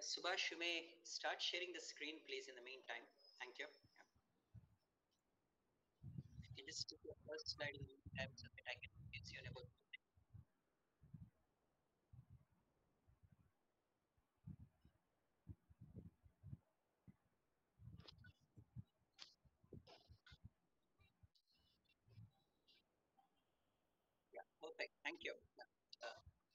Subhash, you may start sharing the screen, please, in the meantime. Thank you. Yeah. You just take your first slide in the meantime so that I can use you in about 2 minutes. Yeah, perfect. Thank you. Yeah.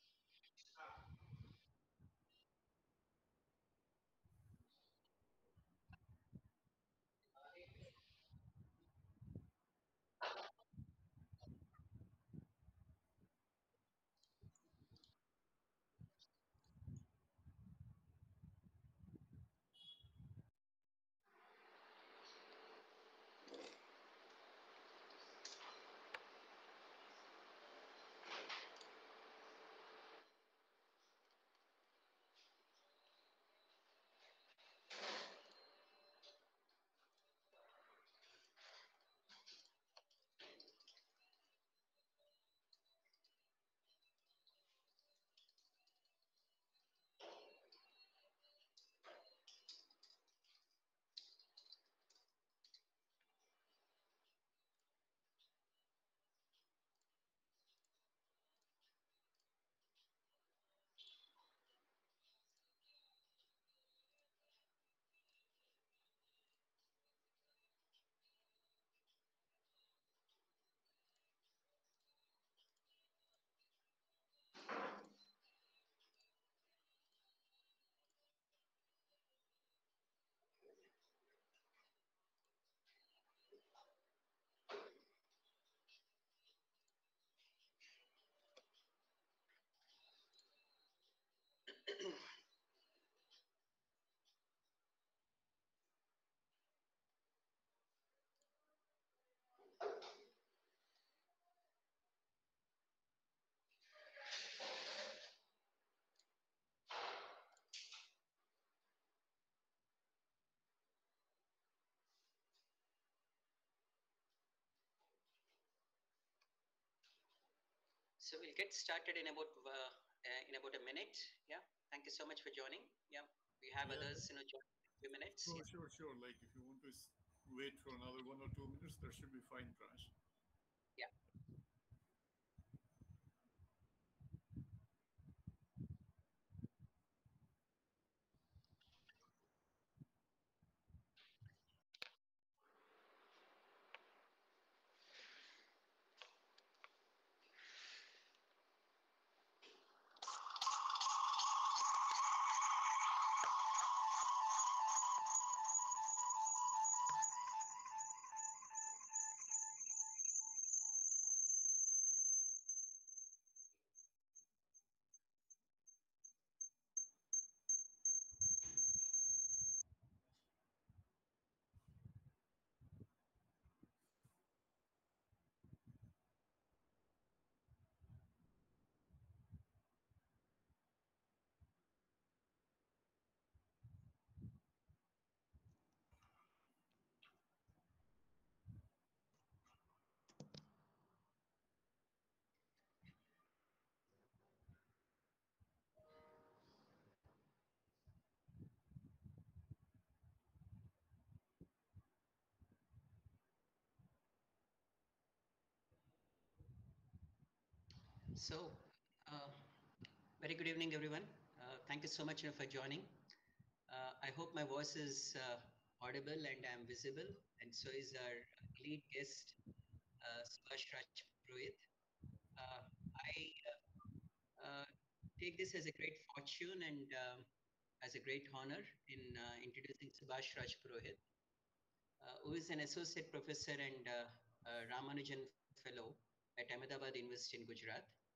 So we'll get started in about a minute. Yeah. Thank you so much for joining. Yeah. We have Yeah, others, joining in a few minutes. sure, sure, sure. Like if you want to wait for another 1 or 2 minutes, that should be fine, Prash. Yeah. So, uh, very good evening, everyone. Thank you so much for joining. I hope my voice is audible and I'm visible, and so is our lead guest, Subhash Raj Purohit. I take this as a great fortune and as a great honor in introducing Subhash Raj Purohit, who is an associate professor and Ramanujan Fellow at Ahmedabad University in Gujarat.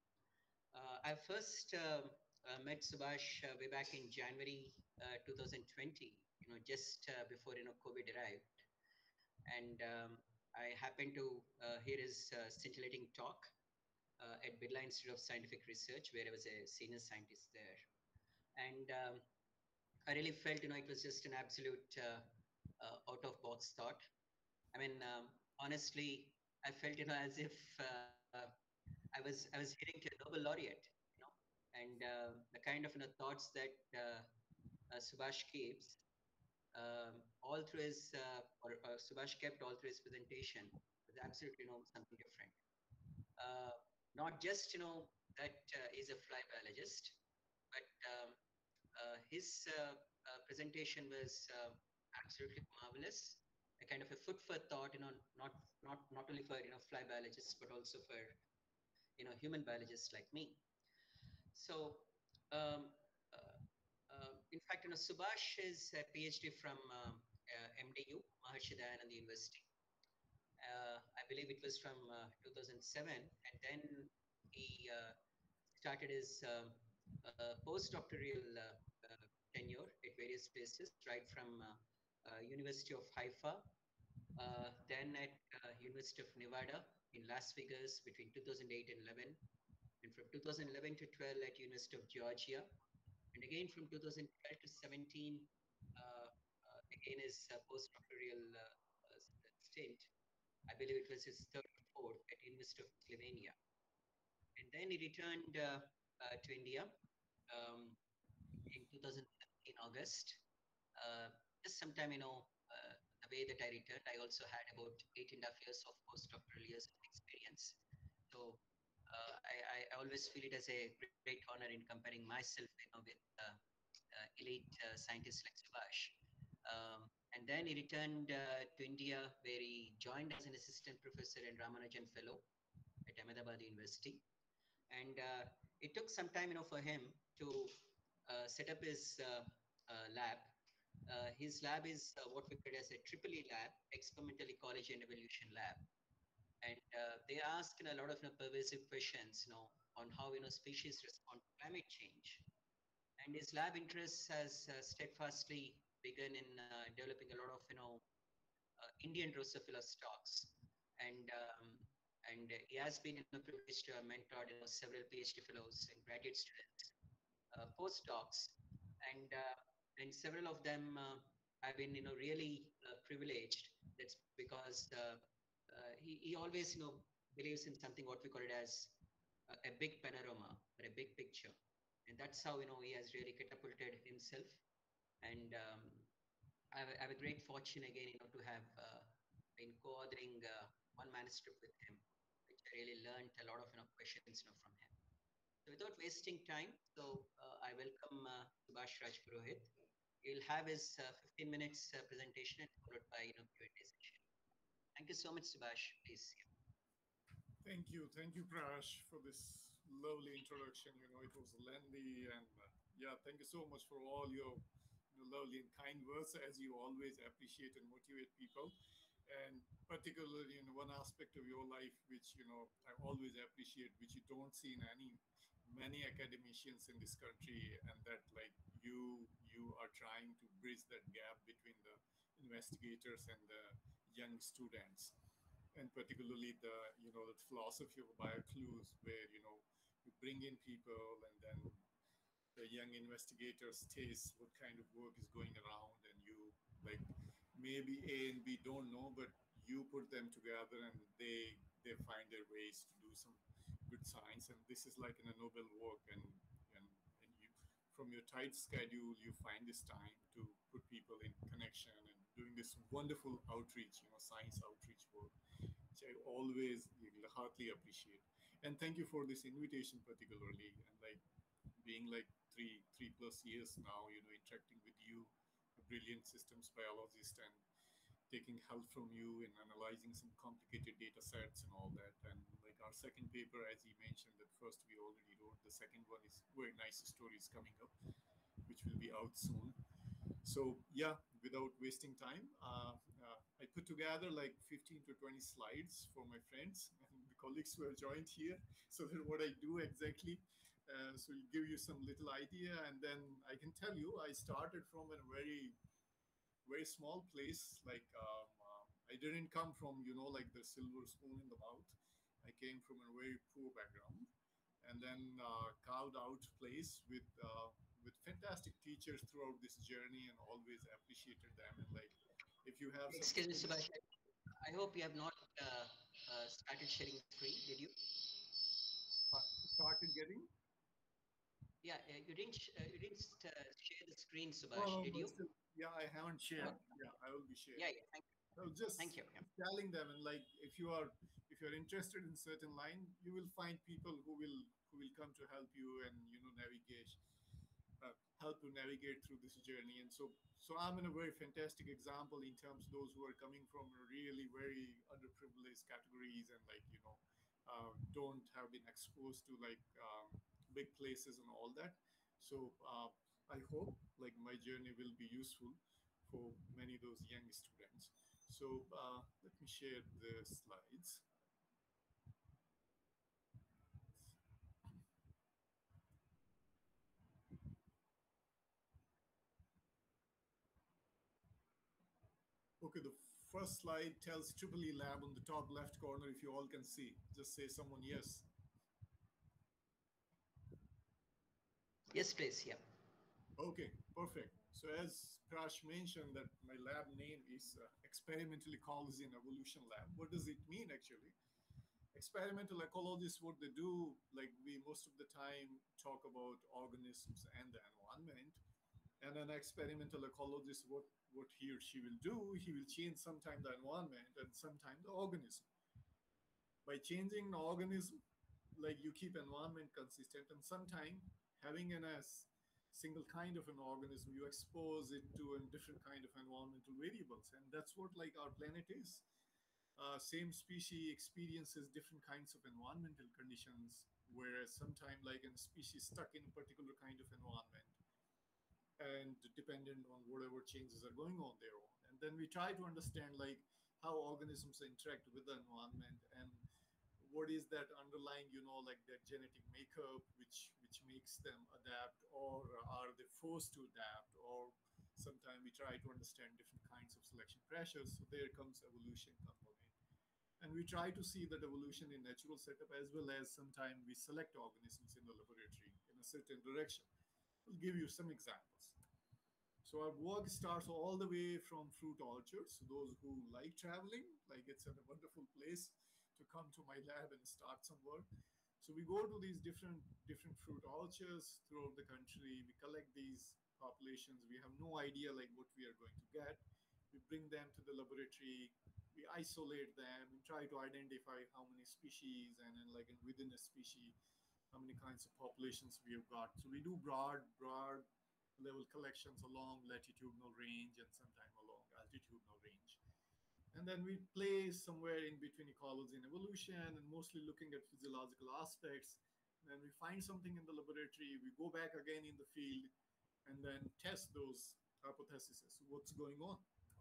I first met Subhash way back in January 2020, just before COVID arrived, and I happened to hear his scintillating talk at Birla Institute of Scientific Research, where I was a senior scientist there, and I really felt it was just an absolute out of box thought. I mean, honestly, I felt as if I was hearing to a Nobel laureate, and the kind of thoughts that Subhash keeps all through his, or Subhash kept all through his presentation was absolutely, something different. Uh, Not just, that he's a fly biologist, but his presentation was absolutely marvelous. A kind of a food for thought, not only for fly biologists, but also for human biologists like me. So, um, in fact, Subhash is a PhD from MDU, Maharshi Dayananda University. I believe it was from 2007, and then he started his postdoctoral tenure at various places, right from University of Haifa, then at University of Nevada in Las Vegas between 2008 and 11, and from 2011 to 12 at University of Georgia, and again from 2012 to 17, again his postdoctoral stint. I believe it was his third or fourth at University of Slovenia, and then he returned to India in 2017 August. Uh, just sometime, the way that I returned, I also had about 8.5 years of postdoctoral years of experience. So I always feel it as a great honor in comparing myself, with elite scientists like Subhash. And then he returned to India, where he joined as an assistant professor and Ramanujan Fellow at Ahmedabad University. And it took some time, for him to set up his lab. His lab is what we call as a triple E lab, Experimental Ecology and Evolution Lab. And they ask a lot of pervasive questions, on how species respond to climate change. And his lab interests has steadfastly begun in developing a lot of Indian Drosophila stocks, and he has been privileged to have mentored several PhD fellows and graduate students, postdocs, and several of them have been really privileged. That's because he always believes in something what we call it as a big panorama or a big picture, and that's how he has really catapulted himself. And I have a great fortune again, to have been co-authoring one manuscript with him, which I really learned a lot of questions from him. So without wasting time, so I welcome Subhash Raj Purohit. He'll have his 15 minutes presentation and followed by Q&A session. Thank you so much, Subhash. Please. Thank you, Prash, for this lovely introduction. It was lengthy, and yeah, thank you so much for all your lovely and kind words, as you always appreciate and motivate people. And particularly in one aspect of your life, which I always appreciate, which you don't see in many academicians in this country, and that like you are trying to bridge that gap between the investigators and the young students, and particularly the philosophy of bioclues, where you bring in people, and then the young investigators taste what kind of work is going around, and you like maybe A and B don't know, but you put them together, and they find their ways to do some good science. And this is like in a noble work, and you, from your tight schedule, you find this time to put people in connection and doing this wonderful outreach, science outreach work, which I always heartily appreciate. And thank you for this invitation, particularly, and like being like three plus years now, interacting with you, a brilliant systems biologist, and taking help from you in analyzing some complicated data sets and all that. And like our second paper, as you mentioned, that first we already wrote. The second one is very nice stories coming up, which will be out soon. So yeah, without wasting time, I put together like 15 to 20 slides for my friends and the colleagues who have joined here, so that what I do exactly. So give you some little idea, and then I can tell you I started from a very small place. Like I didn't come from like the silver spoon in the mouth. I came from a very poor background, and then carved out place with fantastic teachers throughout this journey, and always appreciated them. And like, if you have some Excuse me, Subhash. I hope you have not started sharing the screen. Did you? started getting You didn't share the screen, Subhash, Oh, did but you? still, yeah, I haven't Oh, shared. Yeah, I will be yeah, sharing. yeah. So just Thank you. Yeah. telling them, and like if you're interested in certain line, you will find people who will come to help you and navigate help to navigate through this journey. And so I'm in a very fantastic example in terms of those who are coming from really very underprivileged categories and don't have been exposed to big places and all that. So I hope like my journey will be useful for many of those young students. So let me share the slides. Okay, the first slide tells Triple E Lab on the top left corner. If you all can see, just say someone yes. Yes, please. Yeah. Okay, perfect. So as Prash mentioned, that my lab name is Experimental Ecology and Evolution Lab. What does it mean actually? Experimental ecologists, what they do, like we most of the time talk about organisms and the environment, and an experimental ecologist, what he or she will do, he will change sometime the environment and sometime the organism. By changing the organism, like you keep environment consistent, and sometime having an as single kind of an organism, you expose it to a different kind of environmental variables, and that's what like our planet is. Same species experiences different kinds of environmental conditions, whereas sometimes like a species stuck in a particular kind of environment and dependent on whatever changes are going on there on. And then we try to understand like how organisms interact with the environment and what is that underlying, like their genetic makeup, which makes them adapt, or are they forced to adapt, or sometimes we try to understand different kinds of selection pressures. So there comes evolution component. And we try to see that evolution in natural setup as well as sometimes we select organisms in the laboratory in a certain direction. I'll give you some examples. So our work starts all the way from fruit orchards. So those who like traveling, like it's a wonderful place to come to my lab and start some work. So we go to these different fruit orchards throughout the country. We collect these populations. We have no idea like what we are going to get. We bring them to the laboratory. We isolate them and try to identify how many species and then like within a species how many kinds of populations we have got. So we do broad level collections along latitudinal range and sometimes along altitudinal range. And then we play somewhere in between ecology and evolution and mostly looking at physiological aspects. And then we find something in the laboratory, we go back again in the field and then test those hypotheses. What's going on?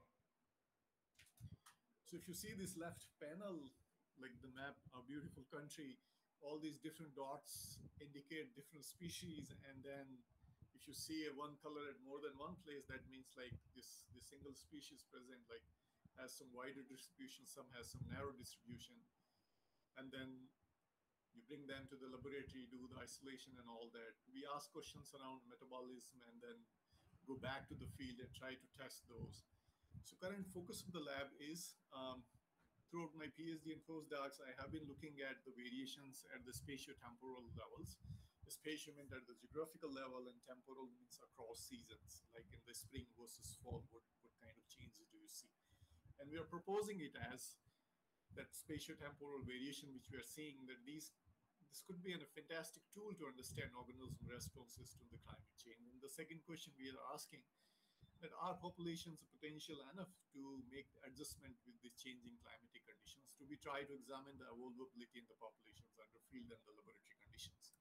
So if you see this left panel, like the map, our beautiful country, all these different dots indicate different species, and then if you see a one color at more than one place, that means like this single species present like has some wider distribution, some has some narrow distribution, and then you bring them to the laboratory, do the isolation and all that. We ask questions around metabolism and then go back to the field and try to test those. So current focus of the lab is throughout my PhD and postdocs, I have been looking at the variations at the spatiotemporal levels. The spatial means at the geographical level, and temporal means across seasons, like in the spring versus fall, what kind of changes do you see? And we are proposing it as that spatiotemporal variation, which we are seeing, that this could be a fantastic tool to understand organism responses to the climate change. And the second question we are asking that our populations are potential enough to make adjustment with the changing climatic conditions. To we try to examine the evolvability in the populations under field and the laboratory conditions.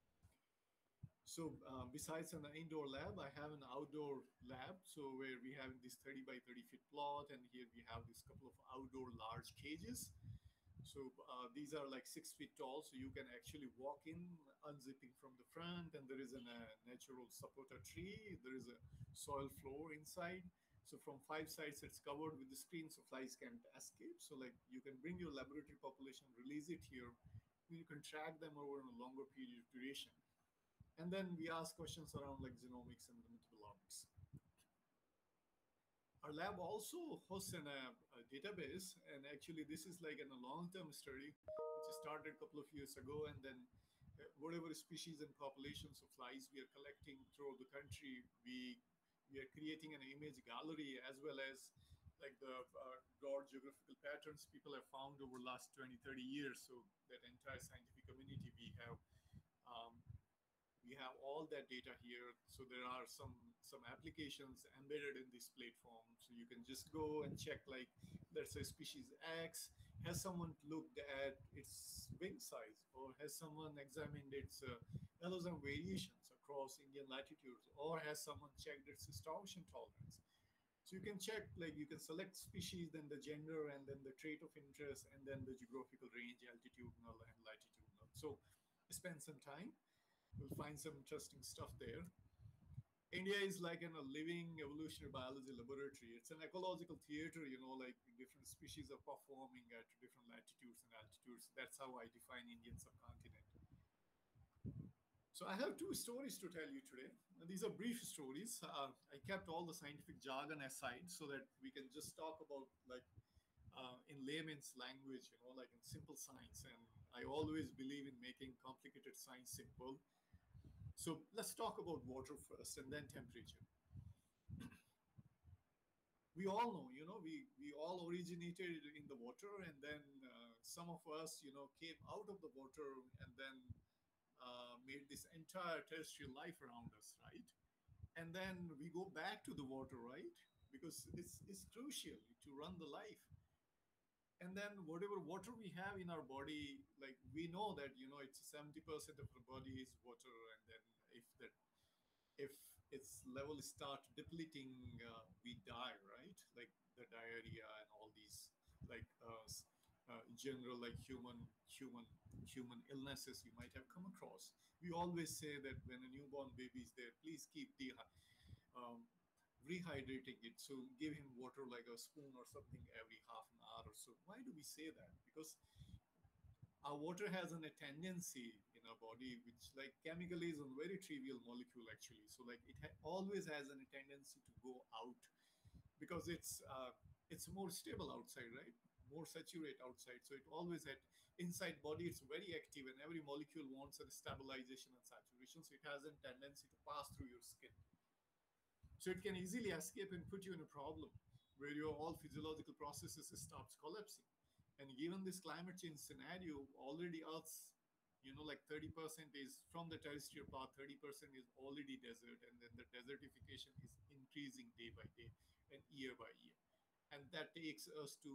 So besides an indoor lab, I have an outdoor lab. So where we have this 30 by 30 feet plot, and here we have this couple of outdoor large cages. So these are like 6 feet tall, so you can actually walk in, unzipping from the front, and there is a natural supporter tree. There is a soil floor inside. So from 5 sides, it's covered with the screen, so flies can't escape. So like you can bring your laboratory population, release it here. You can track them over a longer period of duration. And then we ask questions around like genomics and metabolomics. Our lab also hosts a database, and actually this is like in a long-term study which started a couple of years ago, and then whatever species and populations of flies we are collecting throughout the country, we are creating an image gallery, as well as like the broad geographical patterns people have found over the last 20, 30 years. So that entire scientific community, um, we have all that data here. So there are some applications embedded in this platform, so you can just go and check, like, let's say species X, has someone looked at its wing size, or has someone examined its allosom variations across Indian latitudes, or has someone checked its starvation tolerance. So you can check, like, you can select species, then the gender, and then the trait of interest, and then the geographical range, altitudinal and latitudinal. So spend some time, you'll find some interesting stuff there. India is like in a living evolutionary biology laboratory. It's an ecological theater, like different species are performing at different latitudes and altitudes. That's how I define Indian subcontinent. So I have two stories to tell you today. These are brief stories. I kept all the scientific jargon aside so that we can just talk about, like, in layman's language, like in simple science. And I always believe in making complicated science simple. So let's talk about water first, and then temperature. We all know, we all originated in the water, and then some of us, came out of the water, and then made this entire terrestrial life around us, right? And then we go back to the water, right? Because it's crucial to run the life. And then whatever water we have in our body, like, we know that, it's 70% of our body is water. And then if its level start depleting, we die, right? Like the diarrhea and all these, like, general, like, human illnesses you might have come across. We always say that when a newborn baby is there, please keep um, rehydrating it. So give him water like a spoon or something every half an hour or so. Why do we say that? Because our water has a tendency in our body, which, like, chemically is a very trivial molecule actually. So, like, it always has a tendency to go out, because it's more stable outside, right? More saturate outside. So it always had inside body. It's very active, and every molecule wants a stabilization and saturation. So it has a tendency to pass through your skin. So it can easily escape and put you in a problem where your all physiological processes stops collapsing. And given this climate change scenario, already Earth's, like 30% is from the terrestrial part, 30% is already desert, and then the desertification is increasing day by day and year by year. And that takes us to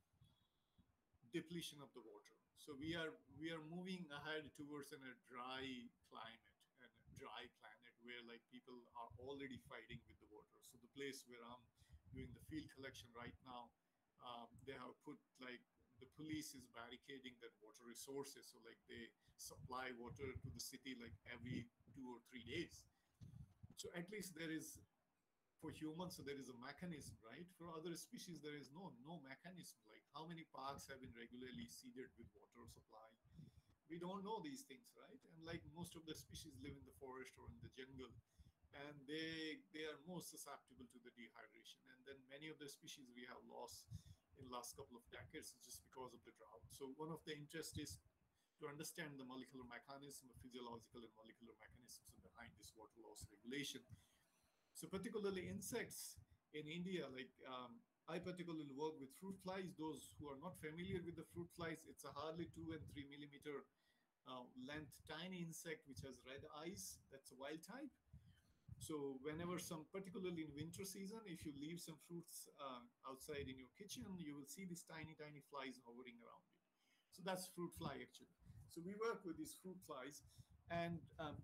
depletion of the water. So we are moving ahead towards a dry climate, and a dry planet where, like, people are already fighting with the water. So the place where I'm doing the field collection right now, they have put, like, the police is barricading that water resources. So, like, they supply water to the city like every 2 or 3 days. So at least there is, for humans, so there is a mechanism, right? For other species there is no mechanism. Like, how many parks have been regularly seeded with water supply? We don't know these things, right? And, like, most of the species live in the forest or in the jungle, and they are more susceptible to the dehydration. And then many of the species we have lost in the last couple of decades just because of the drought. So one of the interest is to understand the molecular mechanism, the physiological and molecular mechanisms behind this water loss regulation. So particularly insects in India, like, I particularly work with fruit flies. Those who are not familiar with the fruit flies, it's a hardly 2 and 3 millimeter length, tiny insect which has red eyes. That's a wild type. So whenever some, particularly in winter season, if you leave some fruits outside in your kitchen, you will see these tiny, tiny flies hovering around it. So that's fruit fly actually. So we work with these fruit flies, and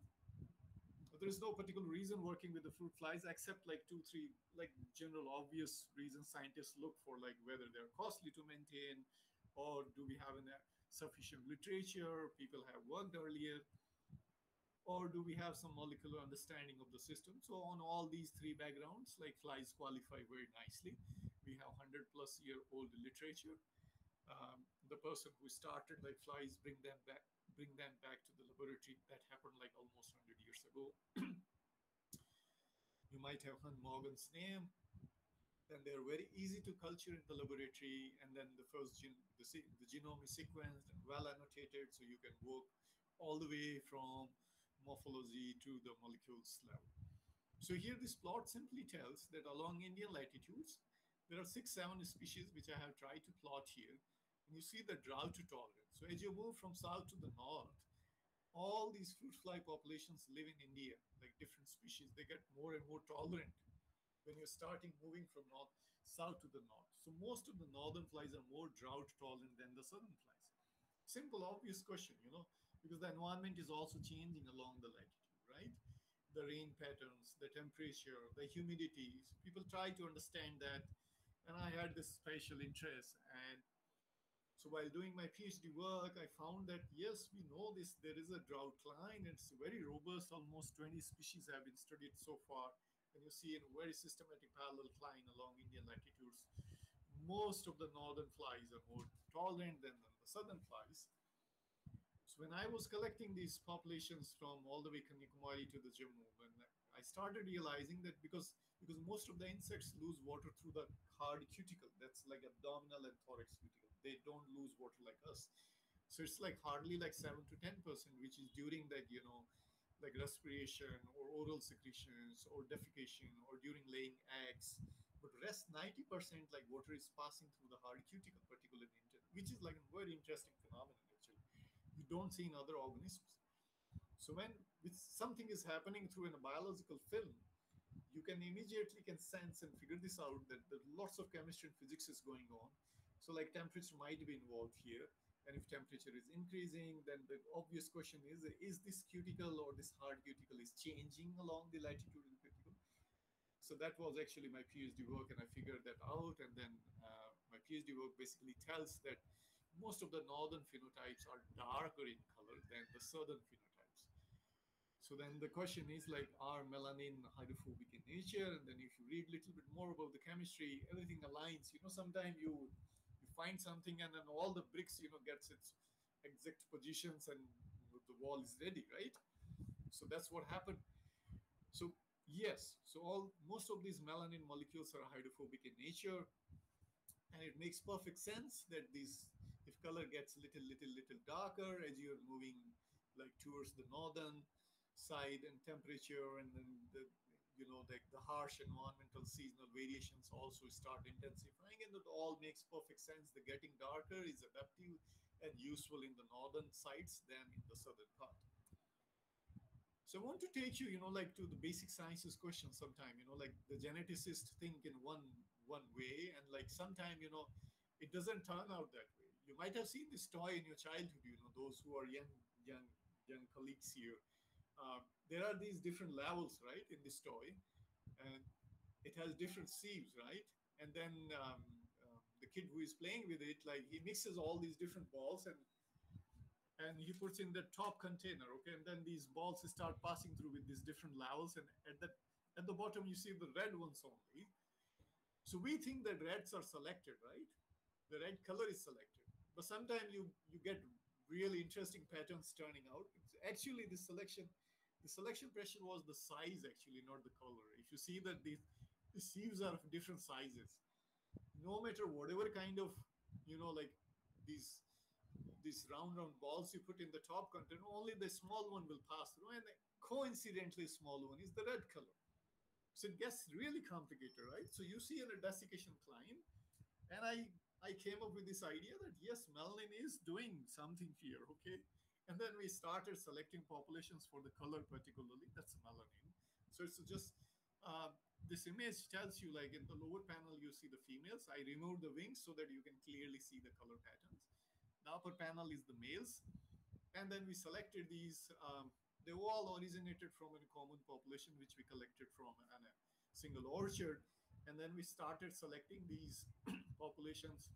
there is no particular reason working with the fruit flies except, like, two, three, like, general obvious reasons scientists look for, like whether they're costly to maintain, or do we have sufficient literature, people have worked earlier, or do we have some molecular understanding of the system. So on all these three backgrounds, like, flies qualify very nicely. We have 100+ year old literature. The person who started, like, flies, bring them back to the laboratory. That happened like almost 100 years ago. You might have heard Morgan's name. Then they're very easy to culture in the laboratory. And then the genome is sequenced and well annotated, so you can work all the way from morphology to the molecules level. So here this plot simply tells that along Indian latitudes, there are 6, 7 species which I have tried to plot here. And you see the drought tolerance. So as you move from south to the north, all these fruit fly populations live in India, like different species. They get more and more tolerant when you're starting moving from north, south to the north. So most of the northern flies are more drought tolerant than the southern flies. Simple, obvious question, because the environment is also changing along the latitude, right? The rain patterns, the temperature, the humidity. So people try to understand that. And I had this special interest. And so while doing my PhD work, I found that yes, we know this. There is a drought line. It's very robust. Almost 20 species have been studied so far. And you see in a very systematic parallel line along Indian latitudes, most of the northern flies are more tolerant than the southern flies. So when I was collecting these populations from all the way Kanyakumari to the Jammu, when I started realizing that because most of the insects lose water through the hard cuticle, that's like abdominal and thorax cuticle. They don't lose water like us. So it's like hardly like 7 to 10%, which is during that, like respiration or oral secretions or defecation or during laying eggs. But rest 90% like water is passing through the hard cuticle, particularly in intestine, which is like a very interesting phenomenon actually. You don't see in other organisms. So when something is happening through a biological film, you can immediately can sense and figure this out that lots of chemistry and physics is going on. So like temperature might be involved here. And if temperature is increasing, then the obvious question is this cuticle or this hard cuticle is changing along the latitude and cuticle? So that was actually my PhD work, and I figured that out. And then my PhD work basically tells that most of the northern phenotypes are darker in color than the southern phenotypes. So then the question is like, are melanin hydrophobic in nature? And then if you read a little bit more about the chemistry, everything aligns. Sometimes you find something and then all the bricks, gets its exact positions and the wall is ready, right? So that's what happened. So yes, so most of these melanin molecules are hydrophobic in nature, and it makes perfect sense that these, if color gets little darker as you're moving like towards the northern side, and temperature and then the harsh environmental seasonal variations also start intensifying, and it all makes perfect sense. The getting darker is adaptive and useful in the northern sites than in the southern part. So I want to take you, like to the basic sciences question sometime, like the geneticists think in one way, and like sometime, it doesn't turn out that way. You might have seen this toy in your childhood, those who are young colleagues here. There are these different levels, right, in this toy, and it has different sieves, right? And then the kid who is playing with it, like he mixes all these different balls and he puts in the top container, okay, and then these balls start passing through with these different levels, and at the bottom you see the red ones only. So we think that reds are selected, right? The red color is selected, but sometimes you get really interesting patterns turning out. Actually, the selection pressure was the size, actually, not the color. If you see that the sieves are of different sizes, no matter whatever kind of, like these round balls you put in the top container, only the small one will pass through, and coincidentally small one is the red color. So it gets really complicated, right? So you see in a desiccation climb, and I came up with this idea that yes, melanin is doing something here, okay? And then we started selecting populations for the color, particularly that's melanin. So it's just this image tells you, like in the lower panel you see the females. I removed the wings so that you can clearly see the color patterns. The upper panel is the males, and then we selected these. They all originated from a common population which we collected from a single orchard, and then we started selecting these populations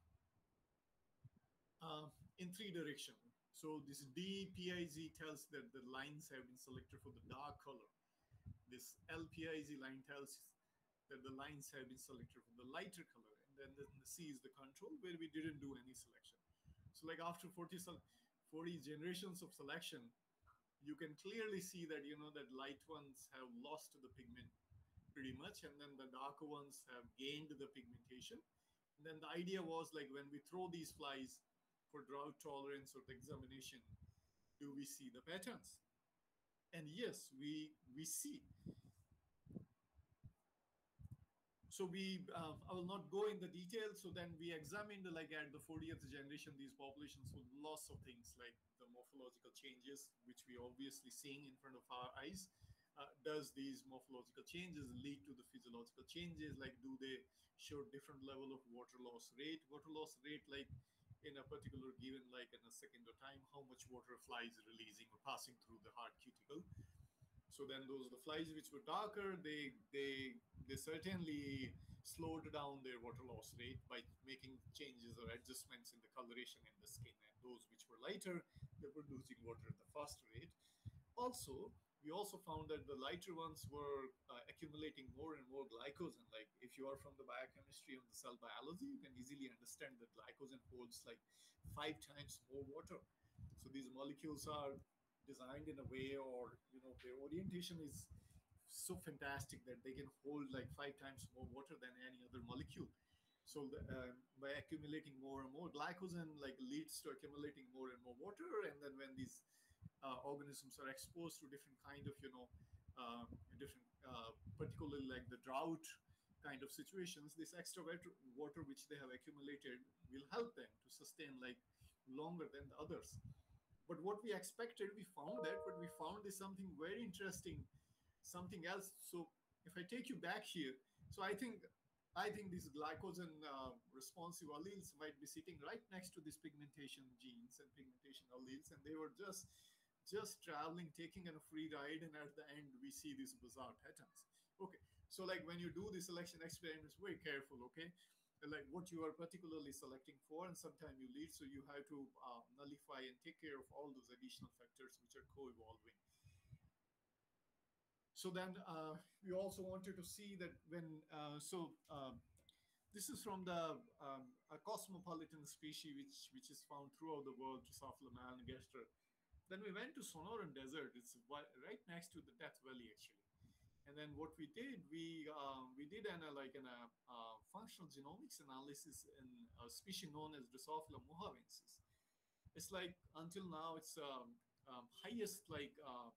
in three directions. So this DPIZ tells that the lines have been selected for the dark color. This LPIZ line tells that the lines have been selected for the lighter color, and then the C is the control where we didn't do any selection. So like after 40 generations of selection, you can clearly see that, that light ones have lost the pigment pretty much, and then the darker ones have gained the pigmentation. And then the idea was like when we throw these flies for drought tolerance or the examination, do we see the patterns? And yes, we see. So I will not go in the details. So then we examined, like at the 40th generation, these populations with lots of things like the morphological changes, which we obviously seeing in front of our eyes. Does these morphological changes lead to the physiological changes? Like, do they show different level of water loss rate? Water loss rate, like in a particular given, like in a second of time, how much water fly is releasing or passing through the hard cuticle. So then those the flies which were darker, they certainly slowed down their water loss rate by making changes or adjustments in the coloration in the skin. And those which were lighter, they were losing water at the faster rate. Also, we also found that the lighter ones were accumulating more and more glycogen. Like if you are from the biochemistry and the cell biology, you can easily understand that glycogen holds like 5 times more water. So these molecules are designed in a way, or their orientation is so fantastic that they can hold like 5 times more water than any other molecule. So by accumulating more and more glycogen, like leads to accumulating more and more water, and then when these organisms are exposed to different kind of different particularly like the drought kind of situations, this extra water which they have accumulated will help them to sustain like longer than the others. But what we expected, we found that, but we found is something very interesting, something else. So if I take you back here, so I think these glycogen responsive alleles might be sitting right next to these pigmentation genes and pigmentation alleles, and they were just traveling, taking a free ride, and at the end we see these bizarre patterns. Okay, so like when you do the selection experiments, very careful. Okay, like what you are particularly selecting for, and sometimes you lead, so you have to nullify and take care of all those additional factors which are co-evolving. So then we also wanted to see that when this is from the a cosmopolitan species which is found throughout the world, Drosophila melanogaster. Then we went to Sonoran Desert. It's right next to the Death Valley, actually. And then what we did like an functional genomics analysis in a species known as Drosophila mohavensis. It's like until now it's highest like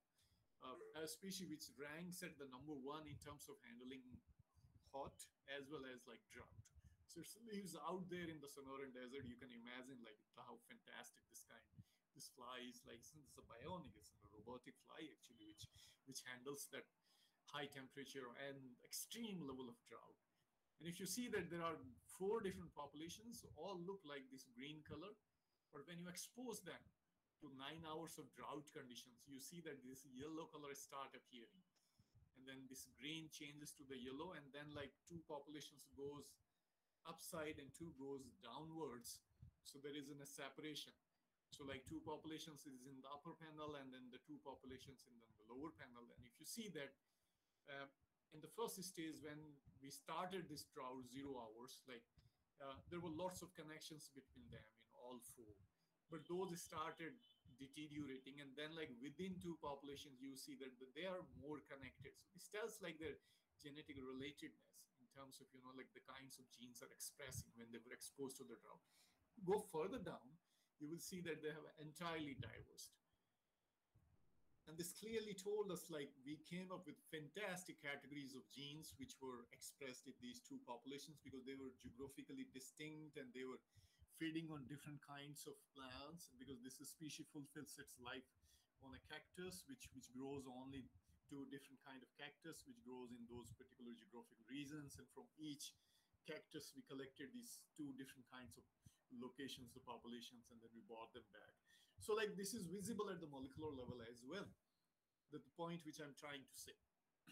a species which ranks at the number one in terms of handling hot as well as like drought. So it lives out there in the Sonoran Desert. You can imagine like how fantastic this fly is. Like since it's a bionic, it's a robotic fly actually, which handles that high temperature and extreme level of drought. And if you see that there are 4 different populations, all look like this green color, but when you expose them to 9 hours of drought conditions, you see that this yellow color start appearing, and then this green changes to the yellow, and then like 2 populations goes upside and 2 goes downwards. So there isn't a separation. So like 2 populations is in the upper panel, and then the 2 populations in the lower panel. And if you see that uh, in the first stage when we started this drought 0 hours, like there were lots of connections between them in all 4, but those started deteriorating, and then like within 2 populations you see that they are more connected. So this tells like their genetic relatedness in terms of like the kinds of genes are expressing when they were exposed to the drought. Go further down, you will see that they have entirely diverged. And this clearly told us like we came up with fantastic categories of genes which were expressed in these 2 populations because they were geographically distinct, and they were feeding on different kinds of plants, because this species fulfills its life on a cactus which grows only 2 different kind of cactus which grows in those particular geographic regions, and from each cactus we collected these 2 different kinds of locations, the populations, and then we brought them back. So like this is visible at the molecular level as well. The point which I'm trying to say.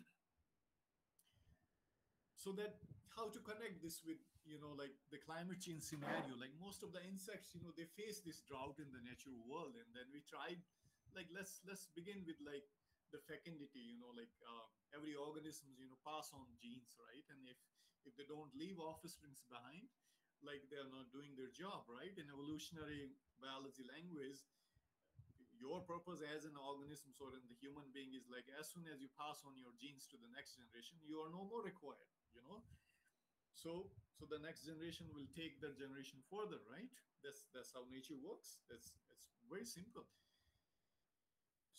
So that how to connect this with like the climate change scenario. Like most of the insects, they face this drought in the natural world, and then we tried like let's begin with like the fecundity. Like every organisms pass on genes, right? And if they don't leave offsprings behind, like they are not doing their job, right? In evolutionary biology language, your purpose as an organism or in the human being is like as soon as you pass on your genes to the next generation, you are no more required. So the next generation will take that generation further, right? That's how nature works. That's very simple.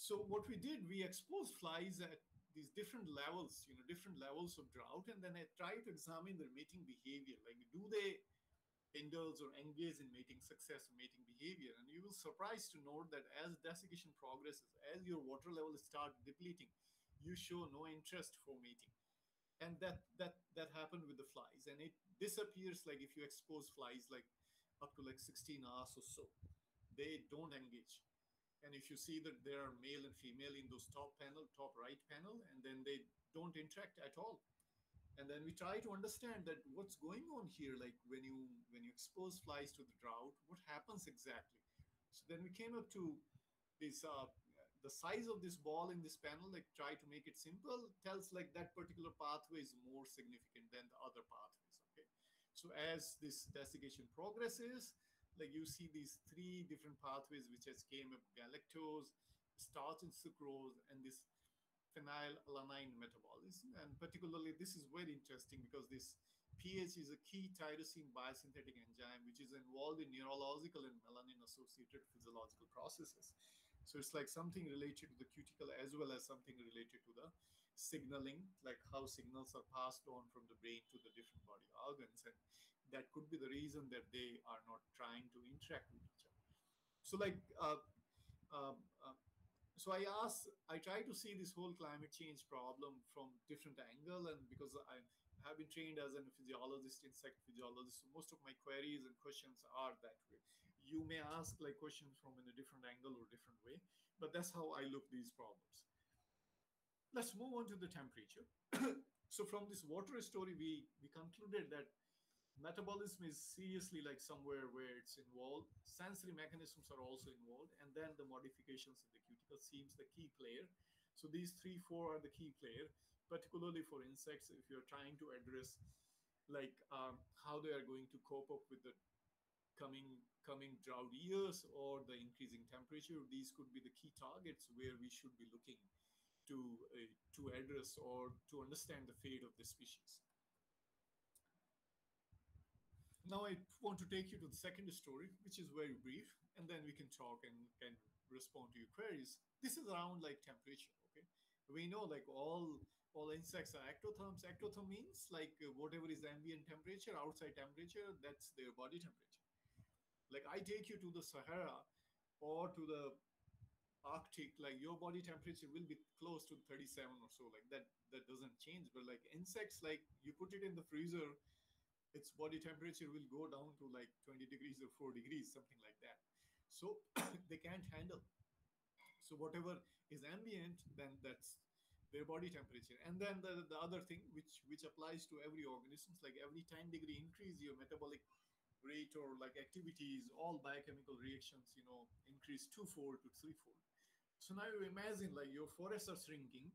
So what we did, we exposed flies at these different levels, different levels of drought, and then I tried to examine their mating behavior. Like, do they indulge or engage in mating success or mating behavior? And you will surprised to note that as desiccation progresses, as your water levels start depleting, you show no interest for mating. And that happened with the flies, and it disappears like if you expose flies like up to like 16 hours or so. They don't engage. And if you see that there are male and female in those top right panel, and then they don't interact at all. And then we try to understand that what's going on here, like when you expose flies to the drought, what happens exactly. So then we came up to this the size of this ball in this panel, like try to make it simple, tells like that particular pathway is more significant than the other pathways. Okay, so as this desiccation progresses, like you see these three different pathways which has came up: galactose, starch and sucrose, and this phenylalanine metabolism. And particularly, this is very interesting because this pH is a key tyrosine biosynthetic enzyme which is involved in neurological and melanin associated physiological processes. So it's like something related to the cuticle as well as something related to the signaling, like how signals are passed on from the brain to the different body organs. And that could be the reason that they are not trying to interact with each other. So, like, uh, uh, so I try to see this whole climate change problem from different angle, and because I have been trained as a physiologist, insect physiologist, so most of my queries and questions are that way. You may ask like questions from in a different angle or different way, but that's how I look these problems. Let's move on to the temperature. So from this water story, we concluded that metabolism is seriously like somewhere where it's involved. Sensory mechanisms are also involved, and then the modifications in the cuticle seems the key player. So these three, four are the key player, particularly for insects. If you're trying to address like how they are going to cope up with the coming drought years or the increasing temperature, these could be the key targets where we should be looking to address or to understand the fate of the species. Now I want to take you to the second story, which is very brief, and then we can talk and can respond to your queries. This is around like temperature. Okay, we know like all insects are ectotherms. Ectotherm means like whatever is the ambient temperature, outside temperature, that's their body temperature. Like I take you to the Sahara or to the Arctic, like your body temperature will be close to 37 or so. Like that doesn't change. But like insects, like you put it in the freezer, its body temperature will go down to like 20 degrees or 4 degrees, something like that. So they can't handle. So whatever is ambient, then that's their body temperature. And then the other thing which applies to every organism, like every 10 degree increase your metabolic rate or like activities, all biochemical reactions, increase twofold to threefold. So now you imagine like your forests are shrinking,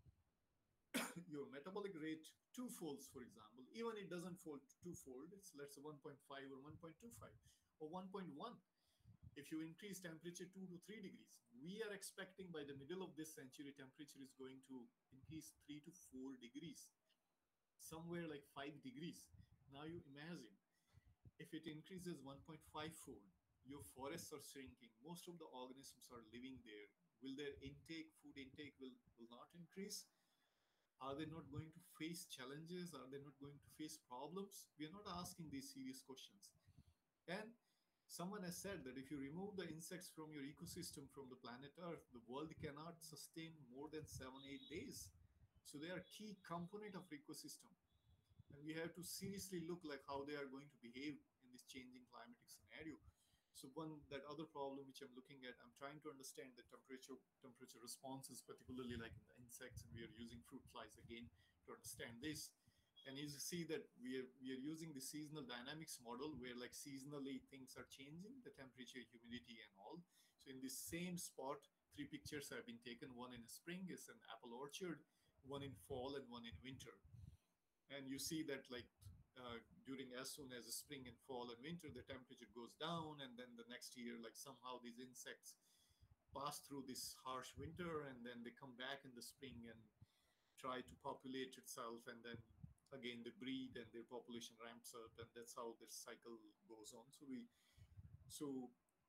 your metabolic rate two-folds, for example, even it doesn't fold twofold, it's let's say 1.5 or 1.25 or 1.1. If you increase temperature 2 to 3 degrees, we are expecting by the middle of this century, temperature is going to increase 3 to 4 degrees, somewhere like 5 degrees. Now you imagine if it increases 1.5 fold, your forests are shrinking, most of the organisms are living there. Will their food intake will not increase? Are they not going to face challenges? Are they not going to face problems? We are not asking these serious questions. And someone has said that if you remove the insects from your ecosystem, from the planet Earth, the world cannot sustain more than 7, 8 days. So they are a key component of ecosystem. And we have to seriously look like how they are going to behave in this changing climatic scenario. So one that other problem which I'm looking at, I'm trying to understand the temperature responses, particularly like in the insects, and we are using fruit flies again to understand this. And you see that we are using the seasonal dynamics model where like seasonally things are changing, the temperature, humidity, and all. So in this same spot, three pictures have been taken. One in spring is an apple orchard, one in fall, and one in winter. And you see that like during as soon as the spring and fall and winter, the temperature goes down, and then the next year like somehow these insects pass through this harsh winter, and then they come back in the spring and try to populate itself, and then again they breed and their population ramps up, and that's how this cycle goes on. So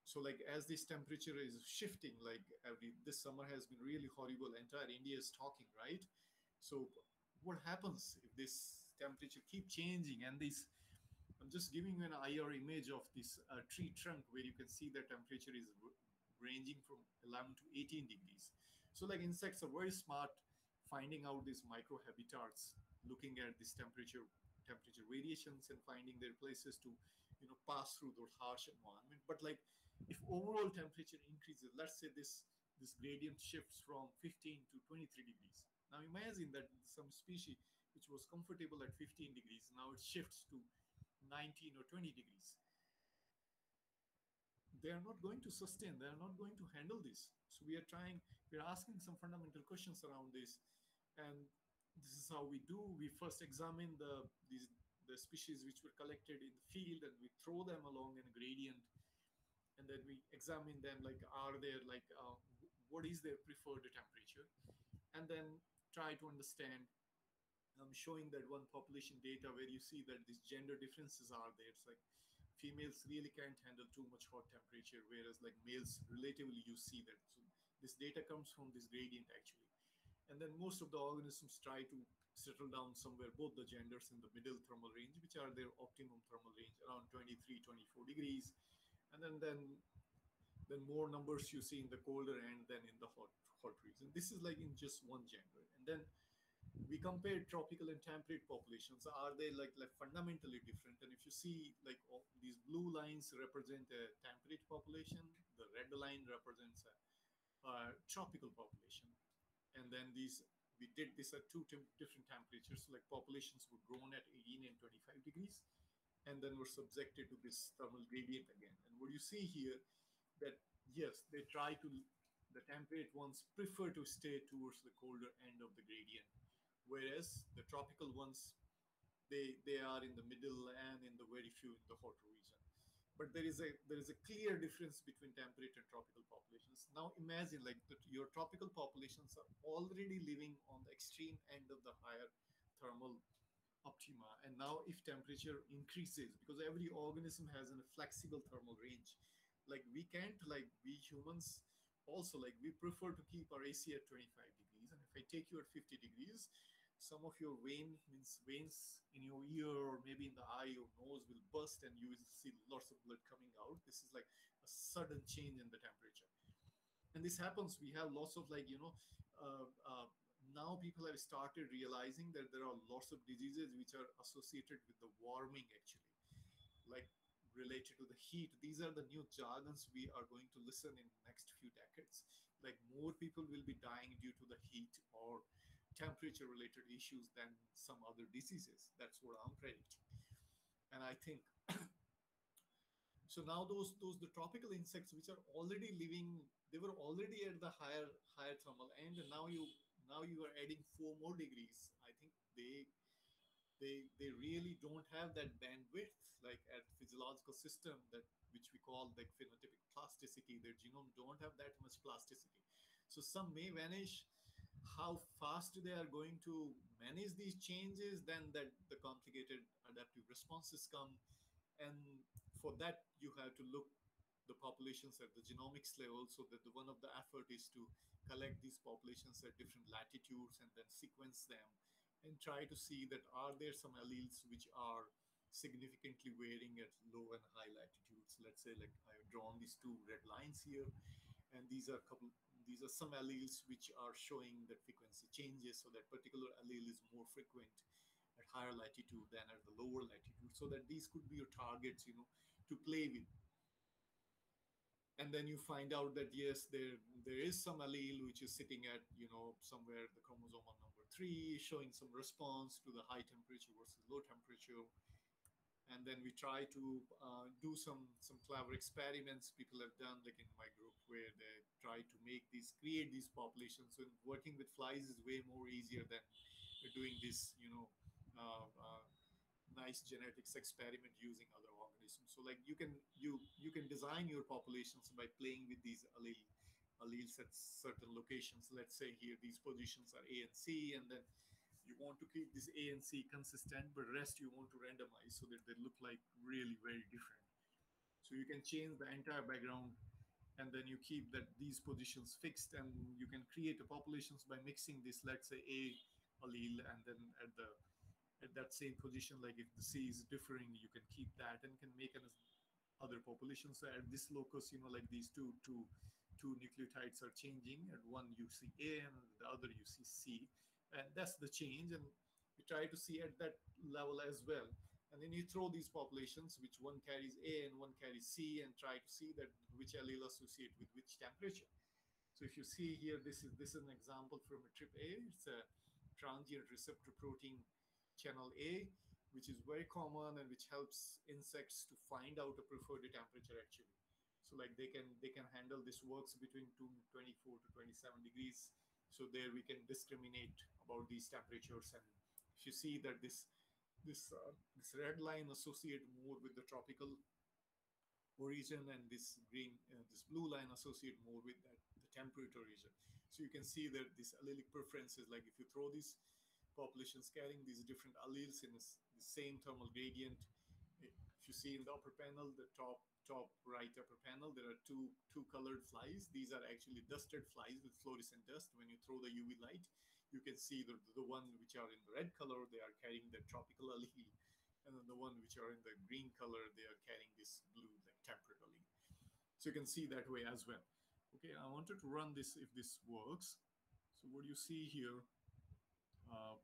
So like as this temperature is shifting, like every this summer has been really horrible. Entire India is talking, right? So what happens if this temperature keep changing and this I'm just giving you an IR image of this tree trunk where you can see the temperature is ranging from 11 to 18 degrees. So like insects are very smart finding out these micro habitats, looking at this temperature variations and finding their places to pass through those harsh environment. But like if overall temperature increases, let's say this gradient shifts from 15 to 23 degrees. Now imagine that some species which was comfortable at 15 degrees now it shifts to 19 or 20 degrees. They are not going to sustain, they are not going to handle this. So we're asking some fundamental questions around this. And this is how we do. We first examine the species which were collected in the field and we throw them along in a gradient, and then we examine them like are there like what is their preferred temperature, and then try to understand. I'm showing that one population data where you see that these gender differences are there. It's like females really can't handle too much hot temperature, whereas like males, relatively, you see that. So this data comes from this gradient actually. And then most of the organisms try to settle down somewhere, both the genders in the middle thermal range, which are their optimum thermal range, around 23, 24 degrees. And then more numbers you see in the colder end than in the hot region. This is like in just one gender. And then we compared tropical and temperate populations. Are they like fundamentally different? And if you see like these blue lines represent a temperate population, the red line represents a tropical population. And then we did this at different temperatures. So like populations were grown at 18 and 25 degrees, and then were subjected to this thermal gradient again. And what you see here that yes, they try to the temperate ones prefer to stay towards the colder end of the gradient, whereas the tropical ones they are in the middle and in the very few in the hotter region. But there is a clear difference between temperate and tropical populations. Now imagine like your tropical populations are already living on the extreme end of the higher thermal optima, and now if temperature increases, because every organism has a flexible thermal range, like we can't like we humans also like we prefer to keep our AC at 25 degrees, and if I take you at 50 degrees, some of your veins in your ear or maybe in the eye or nose will burst and you will see lots of blood coming out. This is like a sudden change in the temperature. And this happens, we have lots of like now people have started realizing that there are lots of diseases which are associated with the warming actually, like related to the heat. These are the new jargons we are going to listen in next few decades. Like more people will be dying due to the heat or temperature related issues than some other diseases. That's what I'm predicting. And I think so now those the tropical insects which are already living, they were already at the higher thermal end, and now you are adding 4 more degrees. I think they really don't have that bandwidth like at physiological system that which we call like phenotypic plasticity. Their genome don't have that much plasticity, so some may vanish. How fast they are going to manage these changes, then that the complicated adaptive responses come. And for that you have to look the populations at the genomics level, so that the one of the effort is to collect these populations at different latitudes and then sequence them and try to see that are there some alleles which are significantly varying at low and high latitudes. Let's say like I've drawn these two red lines here, and these are some alleles which are showing that frequency changes, so that particular allele is more frequent at higher latitude than at the lower latitude, so that these could be your targets, to play with. And then you find out that yes, there is some allele which is sitting at somewhere the chromosomal number 3, showing some response to the high temperature versus low temperature. And then we try to do some clever experiments people have done, like in my group, where they try to create these populations. So working with flies is way more easier than doing this nice genetics experiment using other organisms. So like you can design your populations by playing with these alleles at certain locations. Let's say here these positions are A and C, and then you want to keep this A and C consistent, but rest you want to randomize so that they look like really very different. So you can change the entire background, and then you keep that these positions fixed, and you can create a populations by mixing this, let's say A allele, and then at that same position, like if the C is differing, you can keep that and can make an other populations. So at this locus, like these two nucleotides are changing. At one you see A, and the other you see C, and that's the change. And you try to see at that level as well. And then you throw these populations, which one carries A and one carries C, and try to see that which allele associate with which temperature. So if you see here, this is an example from a TRPA. It's a transient receptor protein channel A, which is very common and which helps insects to find out a preferred temperature actually. So like they can handle this, works between 24 to 27 degrees. So there we can discriminate about these temperatures. And if you see that this red line associate more with the tropical origin, and this blue line associate more with the temperate origin. So you can see that this allelic preferences, like if you throw these populations carrying these different alleles in the same thermal gradient, if you see in the upper panel, the top right upper panel, there are two colored flies. These are actually dusted flies with fluorescent dust. When you throw the UV light, you can see the one which are in the red color, they are carrying the tropical allele, and then the one which are in the green color, they are carrying this blue, like temperate allele. So you can see that way as well. Okay, I wanted to run this if this works. So what you see here, uh,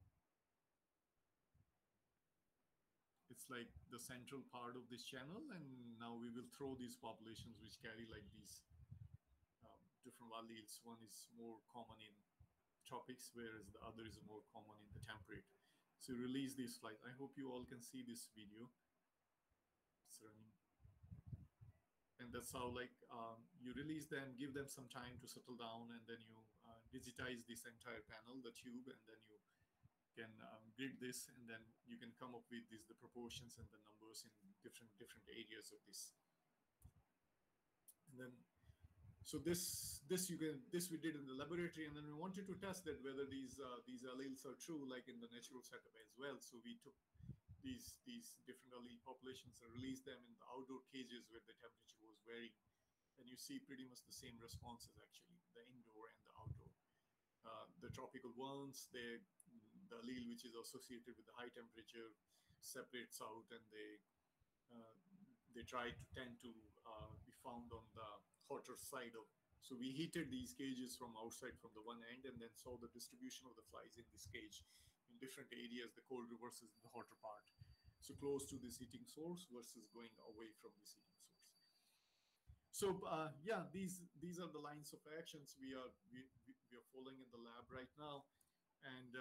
it's like the central part of this channel, and now we will throw these populations which carry like these different alleles. One is more common in tropics, whereas the other is more common in the temperate. So release this flight. I hope you all can see this video. It's running. And that's how, like, you release them, give them some time to settle down, and then you digitize this entire panel, the tube, and then you can grid this, and then you can come up with the proportions and the numbers in different areas of this. And then so this we did in the laboratory, and then we wanted to test that whether these alleles are true like in the natural setup as well. So we took these different allele populations and released them in the outdoor cages where the temperature was varying, and you see pretty much the same responses actually, the indoor and the outdoor. The tropical ones, the allele which is associated with the high temperature separates out, and they try to tend to be found on the hotter side of. So we heated these cages from outside from the one end, and then saw the distribution of the flies in this cage in different areas, the colder versus the hotter part. So close to this heating source versus going away from this heating source. So yeah, these are the lines of actions we are following in the lab right now. And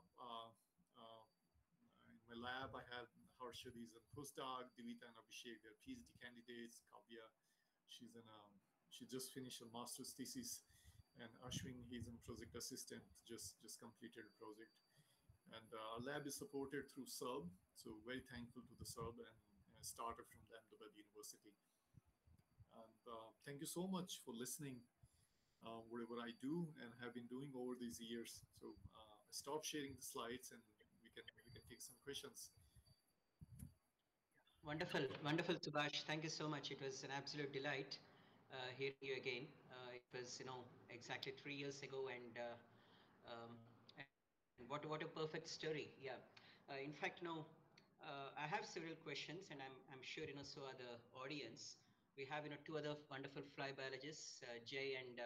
in my lab, I have Harshad, he's a postdoc, Divita and Abhishek, they're PhD candidates. Kavya, she just finished a master's thesis, and Ashwin, he's a project assistant, just completed a project. And our lab is supported through SERB, so very thankful to the SERB and started from the Ahmedabad University. And thank you so much for listening, whatever I do and have been doing over these years. So stop sharing the slides, and we can take some questions. Wonderful, wonderful, Subhash. Thank you so much. It was an absolute delight hearing you again. It was, exactly 3 years ago, and what a perfect story. Yeah. In fact, I have several questions, and I'm sure so are the audience. We have two other wonderful fly biologists, Jay and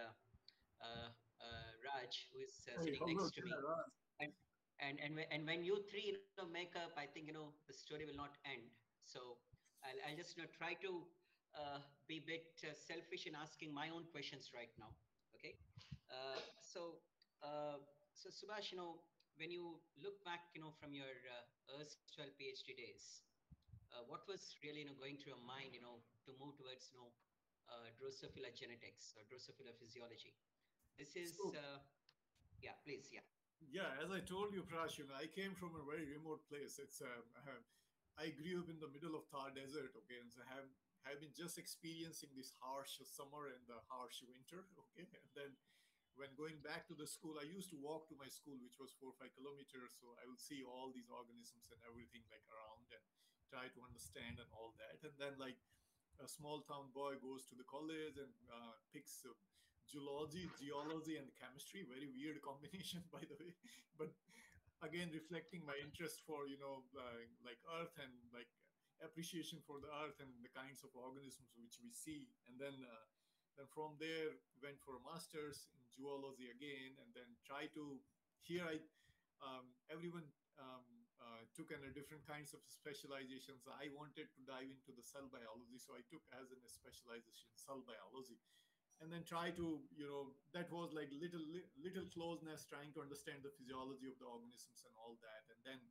Raj, who is Hey, sitting hello, next to me. Raj. And when you three make up, I think the story will not end. So I'll just try to be a bit selfish in asking my own questions right now. Okay. Uh, so uh, so Subhash, when you look back, from your erstwhile PhD days, what was really going through your mind, to move towards Drosophila genetics or Drosophila physiology? This is So yeah, please, yeah. yeah, as I told you, Prash, I came from a very remote place. I grew up in the middle of Thar Desert. Okay, and so have been just experiencing this harsh summer and the harsh winter. Okay, and then when going back to the school, I used to walk to my school, which was 4 or 5 kilometers. So I would see all these organisms and everything like around, and try to understand and all that. And then like a small town boy goes to the college and picks geology, and chemistry. Very weird combination, by the way. But again, reflecting my interest for like Earth and like appreciation for the Earth and the kinds of organisms which we see, and then from there went for a master's in geology again, and then try to here I everyone took in a different kinds of specializations. I wanted to dive into the cell biology, so I took as a specialization cell biology, and then try to that was like little closeness, trying to understand the physiology of the organisms and all that, and then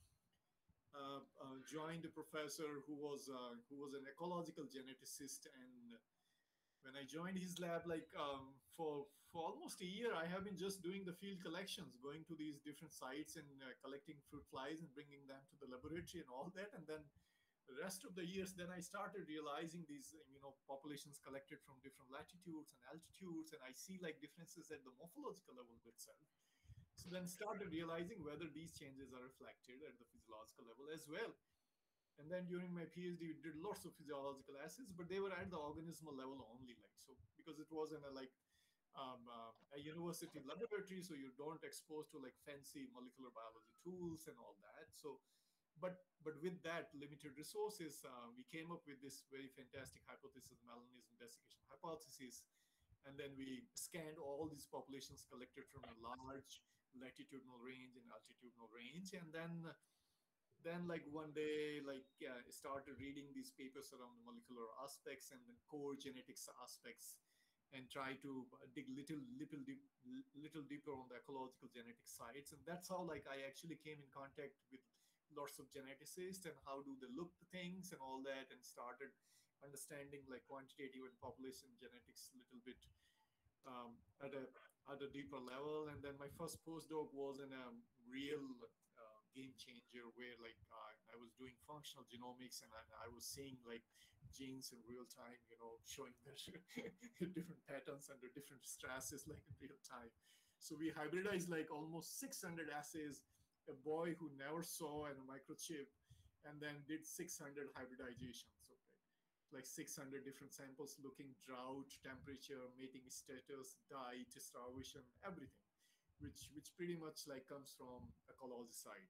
joined a professor who was an ecological geneticist. And when I joined his lab, like for almost a year, I have been just doing the field collections, going to these different sites and collecting fruit flies and bringing them to the laboratory and all that. And then the rest of the years, then I started realizing these populations collected from different latitudes and altitudes, and I see like differences at the morphological level itself. So then started realizing whether these changes are reflected at the physiological level as well. And then during my PhD, we did lots of physiological assays, but they were at the organismal level only, like so, because it was in a university laboratory, so you don't expose to like fancy molecular biology tools and all that. So, but with that limited resources, we came up with this very fantastic hypothesis, melanism desiccation hypothesis, and then we scanned all these populations collected from a large latitudinal range and altitudinal range, and then like one day like started reading these papers around the molecular aspects and the core genetics aspects, and try to dig little deeper on the ecological genetic sides. And that's how like I actually came in contact with lots of geneticists and how do they look the things and all that, and started understanding like quantitative and population genetics a little bit um, at a deeper level. And then my first postdoc was in a real game changer, where like I was doing functional genomics, and I was seeing like genes in real time, showing their different patterns under different stresses, like in real time. So we hybridized like almost 600 assays, a boy who never saw a microchip, and then did 600 hybridizations. Okay, like 600 different samples, looking drought, temperature, mating status, diet, starvation, everything, which pretty much like comes from ecology side.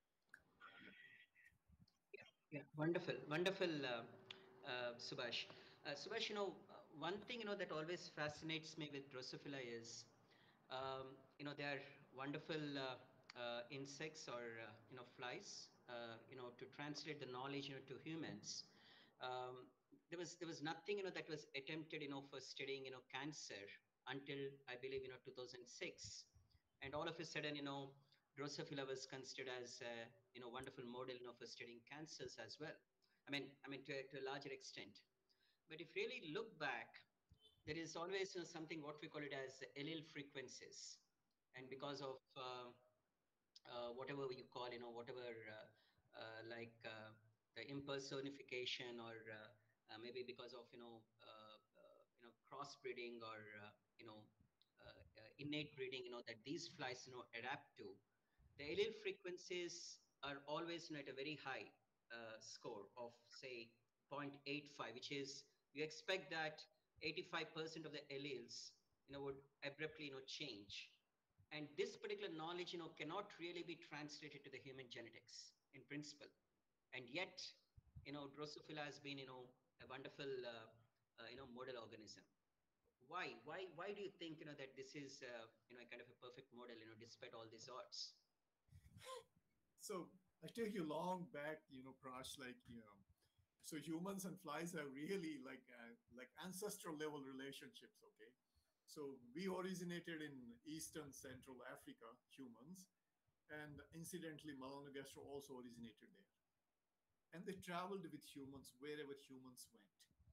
Yeah, wonderful, wonderful, Subhash. Subhash, one thing that always fascinates me with Drosophila is, they are wonderful insects or flies. To translate the knowledge to humans, um, there was nothing that was attempted for studying cancer until I believe 2006, and all of a sudden Drosophila was considered as a wonderful model for studying cancers as well. I mean to a larger extent. But if really look back, there is always something what we call it as allele frequencies, and because of whatever you call whatever the impersonification, or maybe because of crossbreeding, or innate breeding that these flies adapt to, the allele frequencies are always at a very high score of say 0.85, which is you expect that 85% of the alleles would abruptly change. And this particular knowledge cannot really be translated to the human genetics in principle. And yet Drosophila has been a wonderful model organism. Why do you think that this is a kind of a perfect model despite all these odds? So I take you long back, Prash, like so humans and flies have really like ancestral level relationships. Okay, so we originated in Eastern Central Africa, humans, and incidentally, Melanogaster also originated there, and they traveled with humans wherever humans went.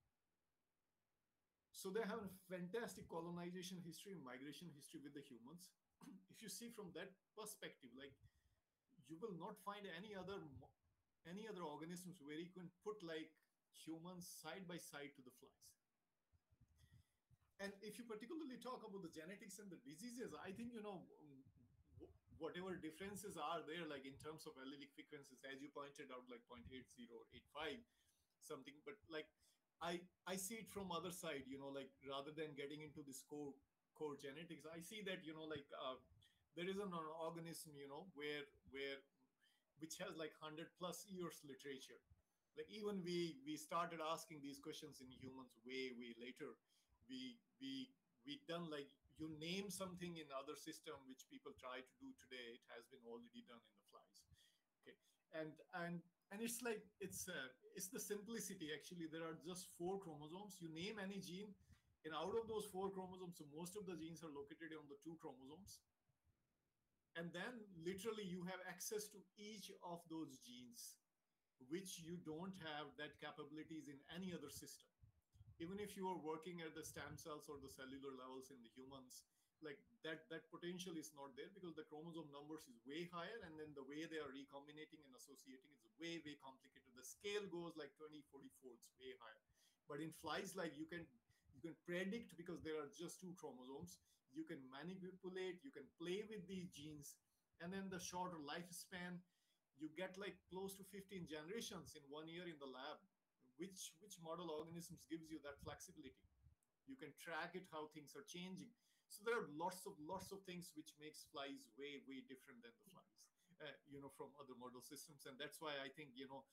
So they have a fantastic colonization history, migration history with the humans. If you see from that perspective, like you will not find any other organisms where you can put like humans side by side to the flies. And if you particularly talk about the genetics and the diseases, I think whatever differences are there, like in terms of allelic frequencies, as you pointed out, like 0.80 or 0.85 something, but like I see it from other side, like rather than getting into this core genetics, I see that, there is an organism, where which has like 100 plus years literature. Like even we started asking these questions in humans way later. We we we done like, you name something in other system which people try to do today, it has been already done in the flies. Okay. And it's like, it's the simplicity. Actually, there are just four chromosomes. You name any gene, and out of those four chromosomes, so most of the genes are located on the two chromosomes. And then literally you have access to each of those genes, which you don't have that capabilities in any other system. Even if you are working at the stem cells or the cellular levels in the humans, like that potential is not there, because the chromosome numbers is way higher, and then the way they are recombinating and associating is way complicated. The scale goes like 20, 40 folds way higher. But in flies, like you can predict, because there are just two chromosomes. You can manipulate, you can play with these genes, and then the shorter lifespan, you get like close to 15 generations in 1 year in the lab. Which model organisms gives you that flexibility? You can track it, how things are changing. So there are lots of things which makes flies way different than the flies, from other model systems. And that's why I think,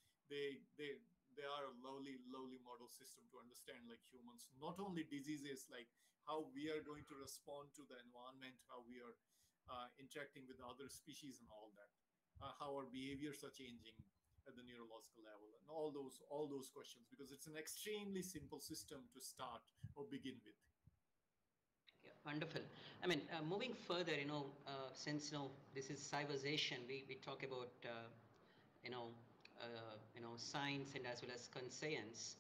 they are a lovely model system to understand, like humans, not only diseases, like how we are going to respond to the environment, how we are interacting with other species and all that, how our behaviors are changing at the neurological level, and all those questions, because it's an extremely simple system to start or begin with. Yeah, wonderful. I mean, moving further, since this is civilization, we talk about you know science and as well as conscience.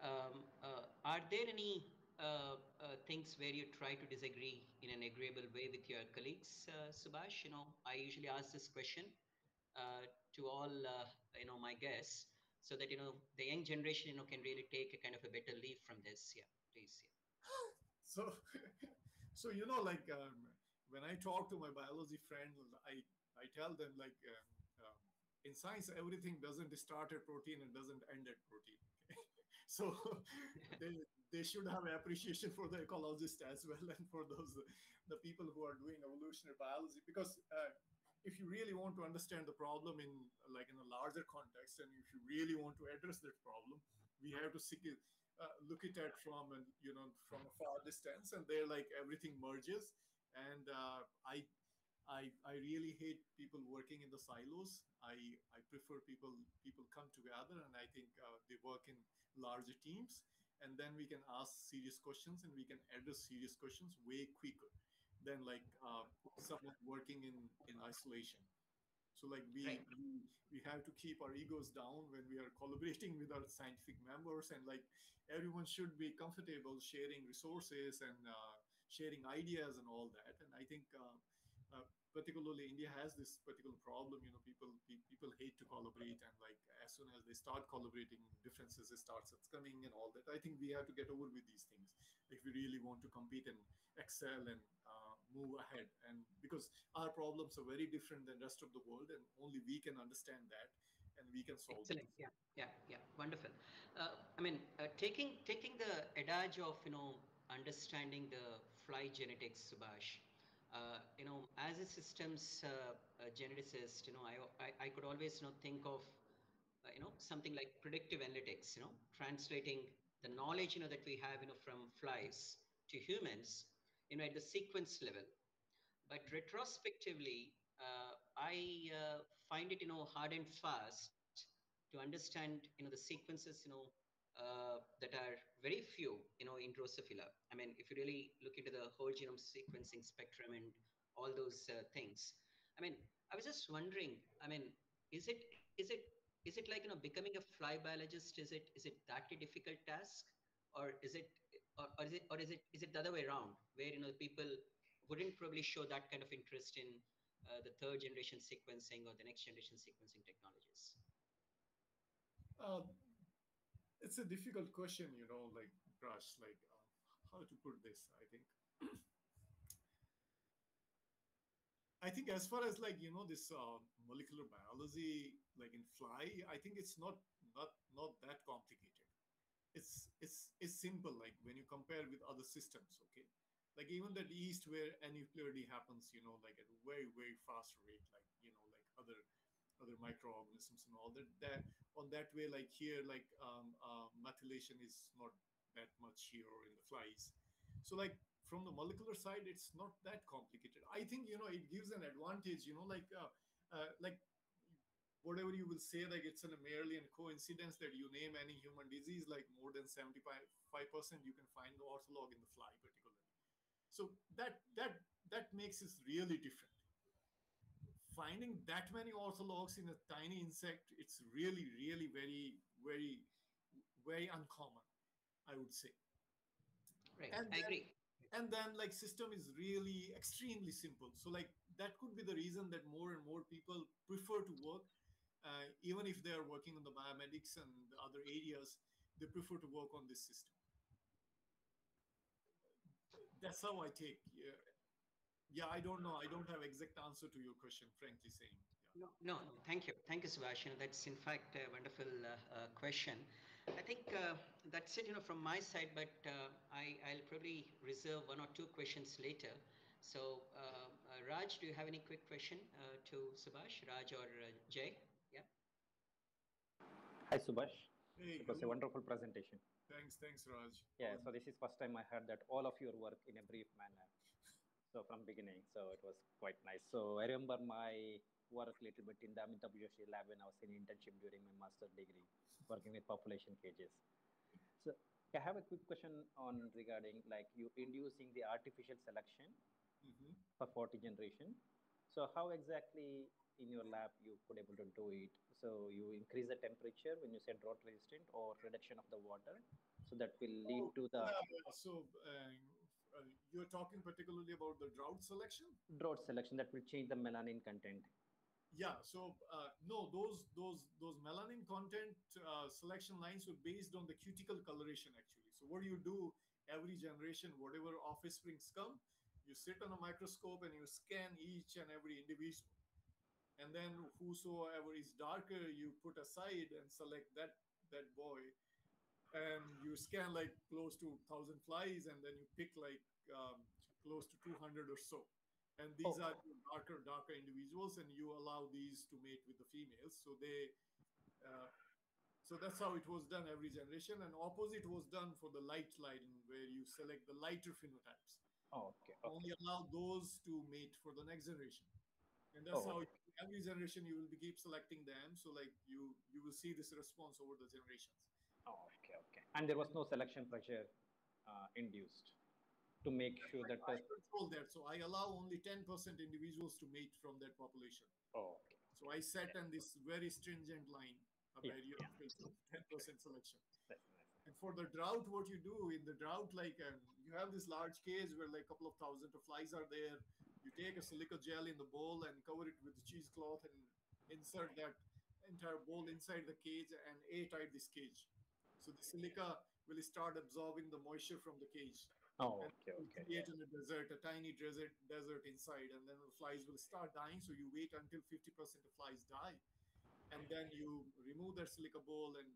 Are there any things where you try to disagree in an agreeable way with your colleagues, Subhash? I usually ask this question uh, to all my guests, so that the young generation can really take a kind of a better leaf from this. Yeah, please. So, so like, when I talk to my biology friend, I tell them like, in science, everything doesn't start at protein and doesn't end at protein. So they they should have appreciation for the ecologist as well, and for those, the people who are doing evolutionary biology, because if you really want to understand the problem in, like, in a larger context, and if you really want to address that problem, we have to seek it, look at it from, and from a far distance, and there, like, everything merges. And I really hate people working in the silos. I prefer people come together, and I think they work in larger teams, and then we can ask serious questions, and we can address serious questions way quicker than, like, someone working in isolation. So, like, Right. we have to keep our egos down when we are collaborating with our scientific members, and, like, everyone should be comfortable sharing resources and sharing ideas and all that. And I think, particularly India has this particular problem. People hate to collaborate, and, like, as soon as they start collaborating, differences starts coming and all that. I think we have to get over with these things if we really want to compete and excel and move ahead. And because our problems are very different than rest of the world, and only we can understand that, and we can solve Excellent. those. Yeah, yeah, yeah. Wonderful. I mean, taking the adage of understanding the fly genetics, Subhash. As a systems geneticist, I could always think of something like predictive analytics. Translating the knowledge that we have from flies to humans, at the sequence level. But retrospectively, I find it hard and fast to understand the sequences that are very few in Drosophila. I mean, if you really look into the whole genome sequencing spectrum and all those things, I mean, I was just wondering, I mean, is it is it is it like becoming a fly biologist, is it that a difficult task, or is it or is it the other way around, where people wouldn't probably show that kind of interest in the third generation sequencing or the next generation sequencing technologies? Uh, it's a difficult question, like, Brush, like, how to put this. I think as far as, like, this molecular biology, like in fly, I think it's not that complicated. it's simple. Like when you compare with other systems, okay, like even that east where aneuploidy happens, like at a very fast rate, like like other microorganisms and all that on that way, like here, like methylation is not that much here in the flies. So like from the molecular side, it's not that complicated. I think it gives an advantage, like whatever you will say, like it's an merely a coincidence that you name any human disease, like more than 75% you can find the ortholog in the fly particularly. So that makes it really different. Finding that many orthologs in a tiny insect, it's really very uncommon, I would say. Right. and I then agree. and then like system is really extremely simple, so like that could be the reason that more and more people prefer to work, even if they are working on the biomedics and the other areas, they prefer to work on this system. That's how I take. Yeah, I don't know, I don't have exact answer to your question, frankly saying. No, no, no. Thank you, Subhash. That's in fact a wonderful question. I think that's it, from my side. But I'll probably reserve one or two questions later. So, Raj, do you have any quick question to Subhash, Raj or Jay? Yeah. Hi Subhash, Hey, it was a hello. wonderful presentation. Thanks, Raj. How Yeah, are so you? this is first time I heard that all of your work in a brief manner. So from beginning, so it was quite nice. So I remember my work a little bit in the Amitabh Joshi lab when I was in internship during my master's degree, working with population cages. So I have a quick question on regarding like you inducing the artificial selection Mhm. for 40 generation. So how exactly in your lab you could able to do it? So you increase the temperature when you say drought resistant or reduction of the water, so that will lead Oh, to the yeah. So you're talking particularly about the drought selection? drought selection that will change the melanin content. Yeah. So no, those melanin content selection lines were based on the cuticle coloration actually. So what do you do every generation, whatever offsprings come, you sit on a microscope and you scan each and every individual, and then whosoever is darker, you put aside and select that boy, and you scan like close to 1,000 flies, and then you pick like close to 200 or so, and these Oh, are the darker individuals, and you allow these to mate with the females, so they uh, so that's how it was done every generation, and opposite was done for the light lighting, where you select the lighter phenotypes, oh, okay, okay. only allow those to mate for the next generation. And that's Oh, how every generation you will be keep selecting them, so like you will see this response over the generations. oh, okay, okay. And there was And no selection pressure induced to make sure that. I control that, so I allow only 10% individuals to mate from that population. Oh, okay, So I set okay. on this very stringent line, a Yeah, barrier yeah, of filter, great. 10% selection. That's nice. And for the drought, what you do in the drought, like you have this large cage where like a couple of thousand of flies are there. You take a silica gel in the bowl and cover it with the cheesecloth and insert that entire bowl inside the cage and airtight this cage. So the silica will start absorbing the moisture from the cage, Oh, and okay, will okay. create in a desert, a tiny desert inside, and then the flies will start dying. So you wait until 50% of flies die, and then you remove that silica bowl and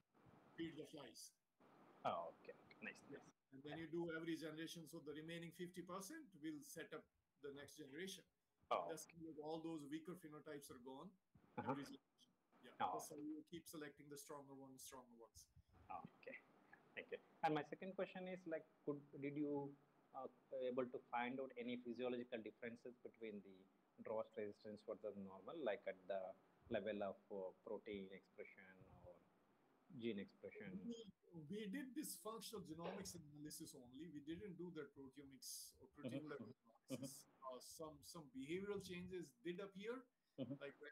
feed the flies. Oh, okay, okay. Nice, Yeah. nice. And then Yeah. you do every generation. So the remaining 50% will set up the next generation. And Oh, that's okay. when all those weaker phenotypes are gone Uh-huh. every generation. Yeah. Oh, That's how you keep selecting the stronger ones. oh, okay. Thank you. And my second question is like, did you able to find out any physiological differences between the drought resistance versus normal, like at the level of protein expression or gene expression? We did this functional genomics analysis only. We didn't do that proteomics or Mhm, protein level mhm, mhm, analysis. Some behavioral changes did appear, mhm, like when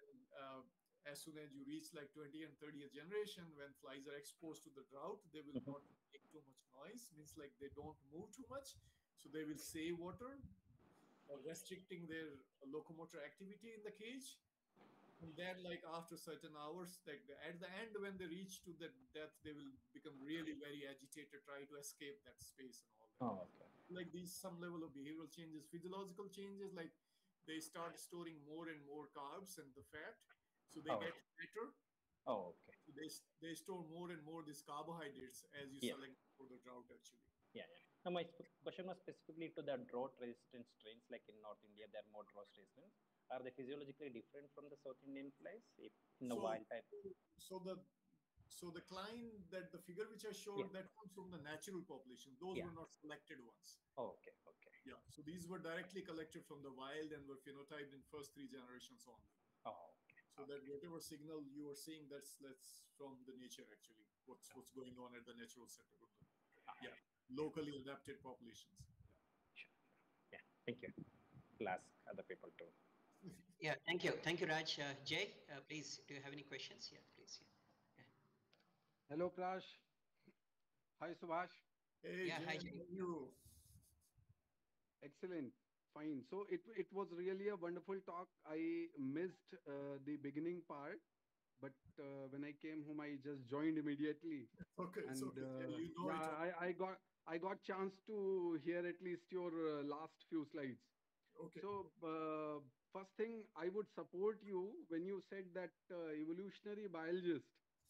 as soon as you reach like 20 and 30th generation, when flies are exposed to the drought, they will mhm. not make too much noise. Means like they don't move too much, so they will save water, restricting their locomotor activity in the cage. And then like after certain hours, like at the end when they reach to the depth, they will become really very agitated, try to escape that space and all that. Oh, okay. Like these some level of behavioral changes, physiological changes, like they start storing more and more carbs and the fat, so they Oh, get fatter. Oh, okay. So they store more and more these carbohydrates as you Yeah. select for the drought actually. Yeah, yeah. Now, my question was specifically to the drought-resistant strains, like in North India, they are more drought-resistant. Are they physiologically different from the South Indian flies if in the So, wild type? so the so the client that the figure which I Yeah, showed that comes from the natural population. Those yeah. were not selected ones. Oh, okay, okay. Yeah. So these were directly collected from the wild and were phenotyped in first three generations only. Oh, okay, So that okay. whatever signal you are seeing, that's from the nature actually. Oh, What's going on at the natural center of the, ah, yeah, locally adapted populations. sure, sure. Yeah, thank you. I'll ask other people too. Yeah. Yeah, thank you. Thank you, Raj. Jay, please, do you have any questions? Yeah, please. Yeah. Hello, Prash. Hi, Subhash. Hey Yeah, Jay, hi, how Jay. are you? Excellent. Fine. So it was really a wonderful talk. I missed the beginning part, but when I came home, I just joined immediately. Okay, it's And okay. Yeah, you know yeah, it all. I got chance to hear at least your last few slides. Okay. So first thing, I would support you when you said that evolutionary biologist.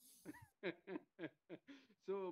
So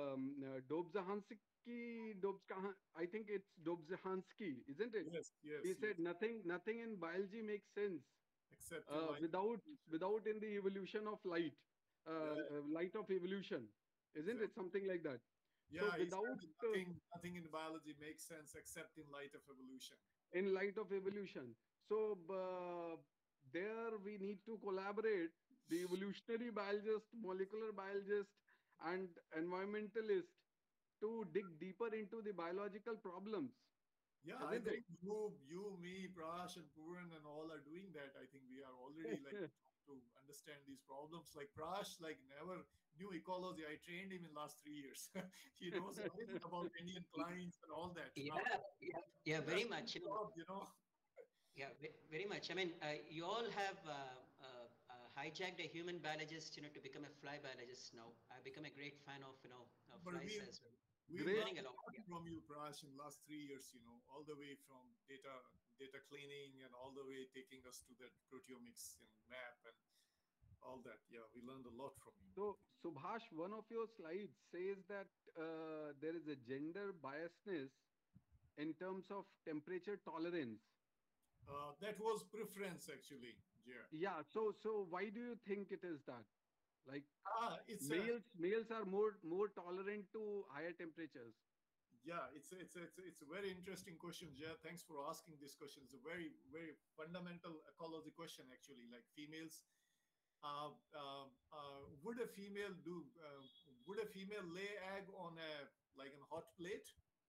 I think it's Dobzhansky, isn't it? Yes, He yes, yes. said nothing in biology makes sense Except in light without evolution. in the evolution of light, Yeah, light of evolution, isn't it? exactly. Something like that. So Yeah, he said without that nothing in biology makes sense except in light of evolution. in light of evolution. So there we need to collaborate, the evolutionary biologist, molecular biologist, and environmentalist, to dig deeper into the biological problems, Yeah, I isn't it? think me, Prash, and Puran and all are doing that. I think we are already like trying to understand these problems. Like Prash, like never knew ecology. I trained him in last 3 years. He knows everything about Indian clients and all that Yeah, now. yeah, yeah, That's very a good much. job, you know. Yeah, very much. I mean, you all have hijacked a human biologist, to become a fly biologist now. I've become a great fan of, But flies as well. we've Great. Learning learned a a lot. lot Yeah. from you, Prash, in last 3 years. All the way from data cleaning and all the way taking us to that proteomics and map and all that. Yeah, we learned a lot from you. So, Subhash, one of your slides says that there is a gender biasness in terms of temperature tolerance. That was preference actually. Yeah. Yeah. So why do you think it is that? Like It's a males are more tolerant to higher temperatures. yeah, it's a very interesting question, Jay. Thanks for asking this question. It's a very very fundamental ecology question actually. Like females, would a female do? Would a female lay egg on a like a hot plate?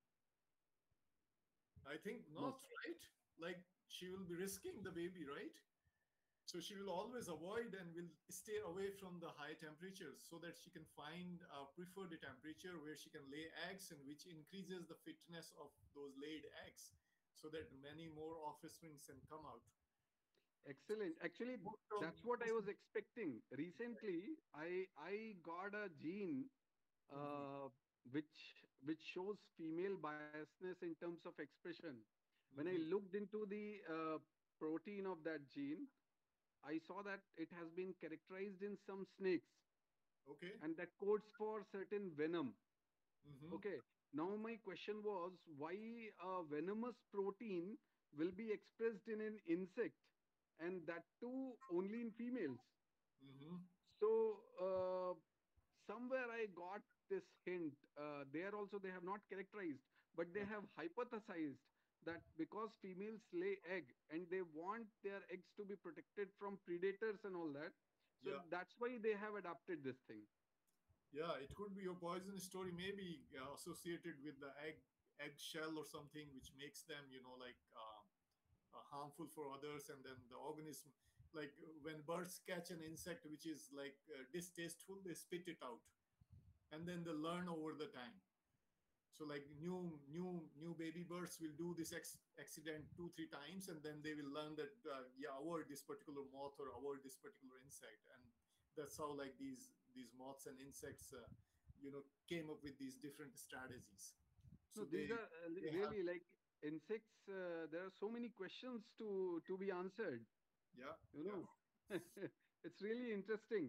I think No. not, right? Like she will be risking the baby, right? So she will always avoid and will stay away from the high temperatures so that she can find a preferred temperature where she can lay eggs and which increases the fitness of those laid eggs so that many more offsprings can come out. Excellent. Actually, Most of, that's what I most of was expecting. Recently, I got a gene Mhm. uh, which shows female biasness in terms of expression. When I Mhm. looked into the protein of that gene, I saw that it has been characterized in some snakes, Okay. and that codes for certain venom. Mhm. Okay. Now my question was why a venomous protein will be expressed in an insect, and that too only in females. Mhm. So somewhere I got this hint. There also they have not characterized, but they Uh, have hypothesized that because females lay egg and they want their eggs to be protected from predators and all that, so yeah. that's why they have adapted this thing. Yeah, it could be a poison story, maybe associated with the eggshell or something, which makes them, like harmful for others, and then the organism, like when birds catch an insect which is like distasteful, they spit it out, and then they learn over the time. So like new baby birds will do this accident 2 3 times, and then they will learn that yeah, avoid this particular moth or avoid this particular insect, and that's how like these moths and insects came up with these different strategies. No, So these are they have really like insects. There are so many questions to be answered. yeah, You yeah. know, it's really interesting.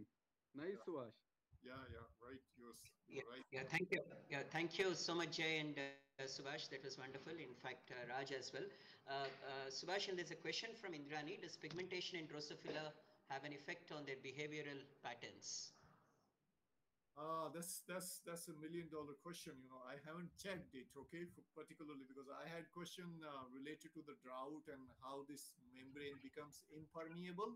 Nice, Subhash. Yeah, right. Yeah, You're right. yeah, thank you. Yeah, thank you so much, Jay and Subhash. That was wonderful. In fact, Raj as well. Subhash, and there's a question from Indrani. Does pigmentation in Drosophila have an effect on their behavioral patterns? That's $1 million question. I haven't checked it, okay, particularly because I had question related to the drought and how this membrane becomes impermeable.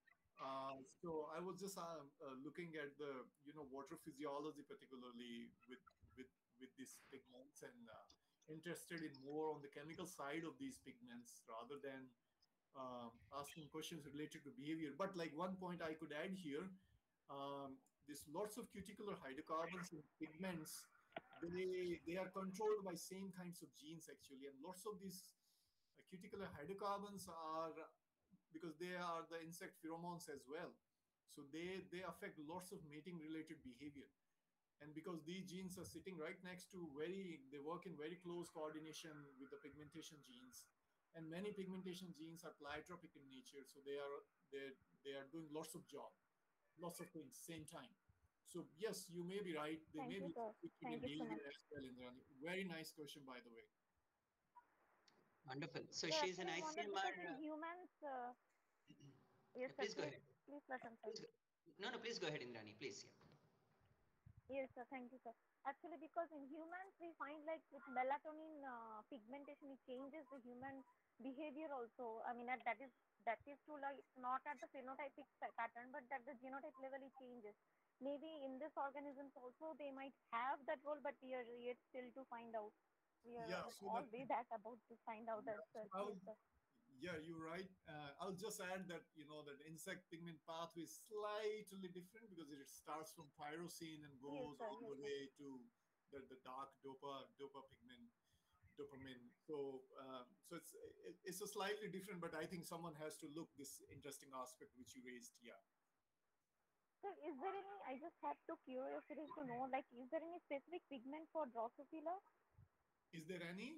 So I was just looking at the water physiology, particularly with with these pigments, and interested in more on the chemical side of these pigments rather than asking questions related to behavior. But like one point I could add here, there's lots of cuticular hydrocarbons in pigments. They are controlled by same kinds of genes actually, and lots of these cuticular hydrocarbons are because they are the insect pheromones as well. So they affect lots of mating related behavior. And because these genes are sitting right next to they work in very close coordination with the pigmentation genes. And many pigmentation genes are pleiotropic in nature. So they are doing lots of job, lots of things, same time. So yes, you may be right. They Thank may you, be sir. affected in Thank you so behavior much. as well, Indrani. Very nice question, by the way. Wonderful. So So she's an actually wanted because ICMR. in humans, yes, Yeah, sir. please go Please, ahead. please, Prashant, sir. Please go. No, no, please go ahead, Indrani. Please, yeah. Yes, sir. Thank you, sir. Actually, because in humans we find like with melatonin pigmentation, it changes the human behavior also. I mean, that is to like not at the phenotypic pattern, but at the genotype level it changes. Maybe in this organisms also they might have that role, but we are yet still to find out. We are Yeah, so all that way back about to find out yeah, that, so sir. I Yes, will sir. Yeah, you're right. I'll just add that that insect pigment pathway is slightly different because it starts from tyrosine and Yes, goes sir. all Yes, the sir. way to the dark dopa pigment, dopamine. So it's a slightly different, but I think someone has to look this interesting aspect which you raised. Yeah, So is there any, I just have to curiosity to know, like, is there any specific pigment for Drosophila? is there any?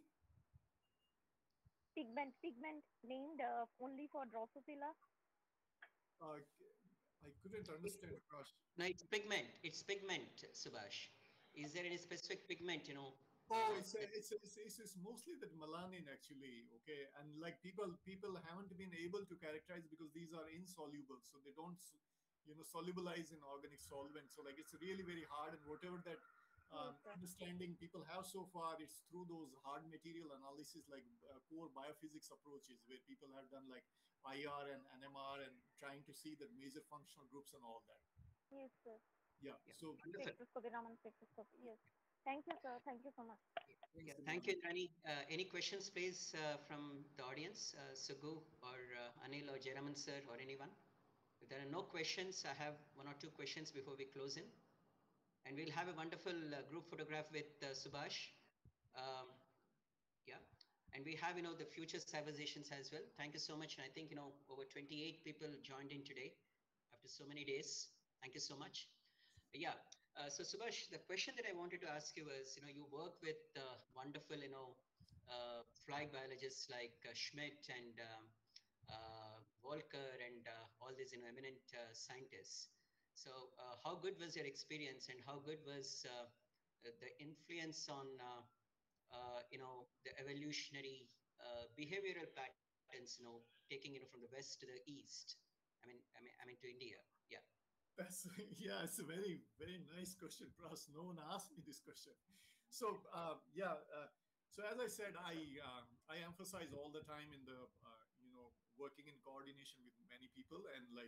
Pigment named only for Drosophila? Uh, I couldn't understand, Prash. No, it's pigment. It's pigment, Subhash. Is there any specific pigment, Oh, that it's mostly that melanin actually, okay, and like people haven't been able to characterize because these are insoluble, so they don't solubilize in organic solvents. So like it's really very hard, and whatever that Yes, sir. understanding people have so far, it's through those hard material analysis, like poor biophysics approaches, where people have done like IR and NMR and trying to see the major functional groups and all that. Yes, sir. Yeah, yeah, so wonderful. Spectroscopy, Raman spectroscopy. Yes. Thank you, sir. Thank you so much. Yeah, thanks, thank Indrani. you, Rani. Any questions, please, from the audience, Sugu or Anil or Jeraman sir or anyone? If there are no questions, I have one or two questions before we close in. And we'll have a wonderful group photograph with Subhash. Um, yeah. And we have, the future civilizations as well. Thank you so much. And I think, over 28 people joined in today after so many days. Thank you so much. Yeah. So Subhash, the question that I wanted to ask you was, you work with wonderful, fly biologists like Schmidt and Volker and all these, eminent scientists. So how good was your experience, and how good was the influence on, the evolutionary behavioral patterns, taking, from the west to the east? I mean to India. Yeah. That's yeah, it's a very very nice question, Pras. No one asked me this question. So yeah, so as I said, I emphasize all the time in the working in coordination with many people and like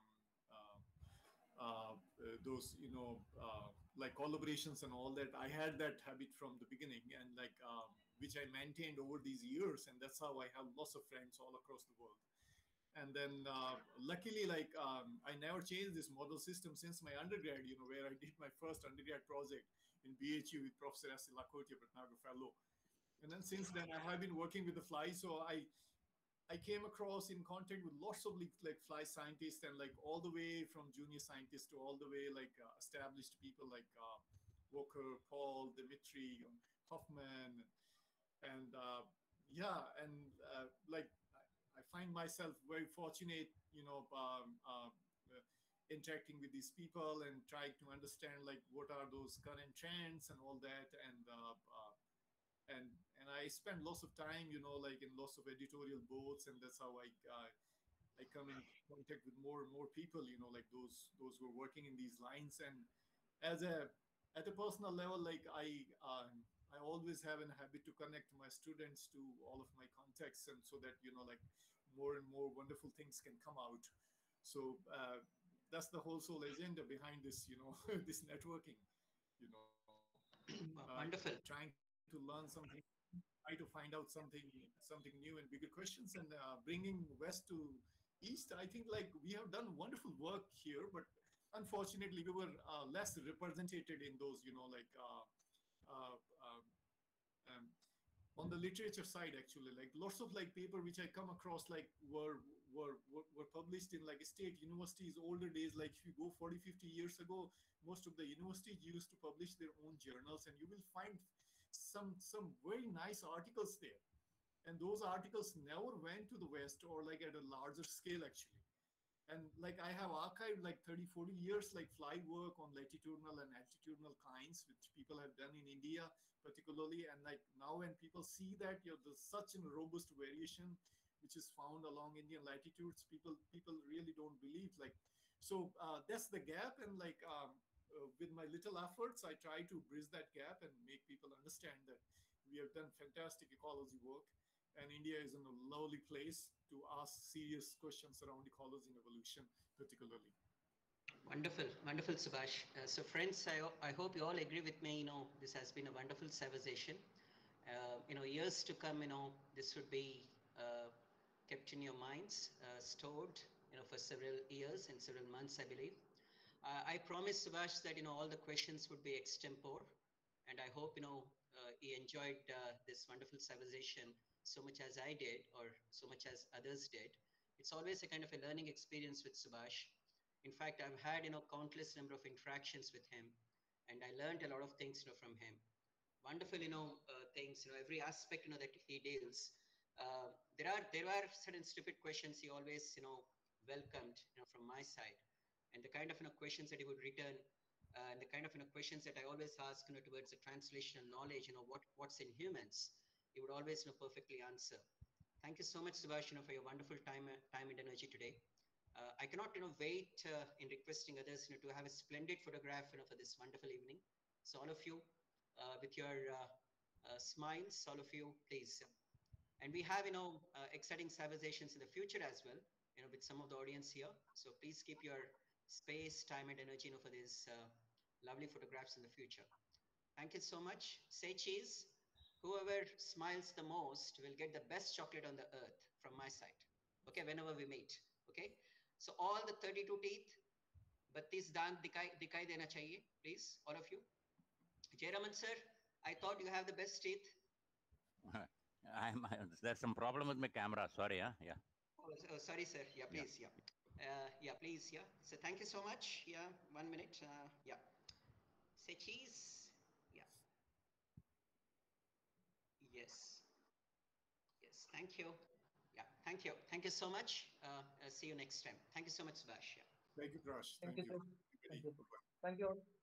those like collaborations and all that. I had that habit from the beginning and like which I maintained over these years, and that's how I have lots of friends all across the world. And then luckily like I never changed this model system since my undergrad, where I did my first undergrad project in BHU with Professor S. Lakhotia, Bhatnagar Fellow. And then since then I have been working with the fly. So I came across in contact with lots of like fly scientists, and like all the way from junior scientists to all the way like established people like Walker, Paul, Dimitri, Hoffman, and yeah, and like I find myself very fortunate, interacting with these people and trying to understand like what are those current trends and all that. And I spend lots of time, like in lots of editorial boards, and that's how I come in contact with more and more people, like those who are working in these lines. And as a at a personal level, like I always have a habit to connect my students to all of my contacts, and so that like more and more wonderful things can come out. So that's the whole sole agenda behind this, this networking. You know, Wonderful. trying to learn something, try to find out something new and bigger questions, and bringing West to East. I think like we have done wonderful work here, but unfortunately we were less represented in those, like uh, uh, um, on the literature side. Actually, like lots of like paper which I come across like were published in like state universities older days. Like if you go 40-50 years ago, most of the universities used to publish their own journals, and you will find some very nice articles there. And those articles never went to the West, or like at a larger scale actually. And like I have archived like 30-40 years like fly work on latitudinal and altitudinal kinds, which people have done in India particularly. And like now when people see that there's such a robust variation which is found along Indian latitudes, people really don't believe. Like, so that's the gap. And like with my little efforts, I try to bridge that gap and make people understand that we have done fantastic ecology work, and India is in a lovely place to ask serious questions around ecology and evolution, particularly. Wonderful, wonderful, Subhash. So, friends, I hope you all agree with me. This has been a wonderful conversation. Years to come, this would be kept in your minds, stored, for several years and several months, I believe. I promise, Subhash, that, all the questions would be extempore. And I hope, you enjoyed this wonderful conversation so much as I did, or so much as others did. It's always a kind of a learning experience with Subhash. In fact, I've had, countless number of interactions with him, and I learned a lot of things, from him. Wonderful, things, every aspect, that he deals. There are certain stupid questions he always, welcomed, from my side, and the kind of, questions that he would return, and the kind of, questions that I always ask, towards the translational knowledge, what's in humans, he would always, perfectly answer. Thank you so much, Subhash, for your wonderful time and energy today. I cannot, wait in requesting others, to have a splendid photograph, for this wonderful evening. So all of you, with your smiles, all of you, please. And we have, exciting conversations in the future as well, with some of the audience here. So please keep your space, time, and energy, for these lovely photographs in the future. Thank you so much. Say cheese. Whoever smiles the most will get the best chocolate on the earth from my side. Okay, whenever we meet. Okay. So all the 32 teeth, 32 दांत दिखाई देना चाहिए, please, all of you. Jayaraman sir, I thought you have the best teeth. There's some problem with my camera. Sorry, yeah. Oh, sorry, sir. Yeah, please, yeah. Yeah, please, yeah. So thank you so much. Yeah, 1 minute. Yeah. Say cheese. Yeah. Yes. Yes. Thank you. Yeah. Thank you. Thank you so much. See you next time. Thank you so much, Subhash. Yeah. Thank you, Prash. Thank you, sir. Thank you. Bye-bye. Thank you all.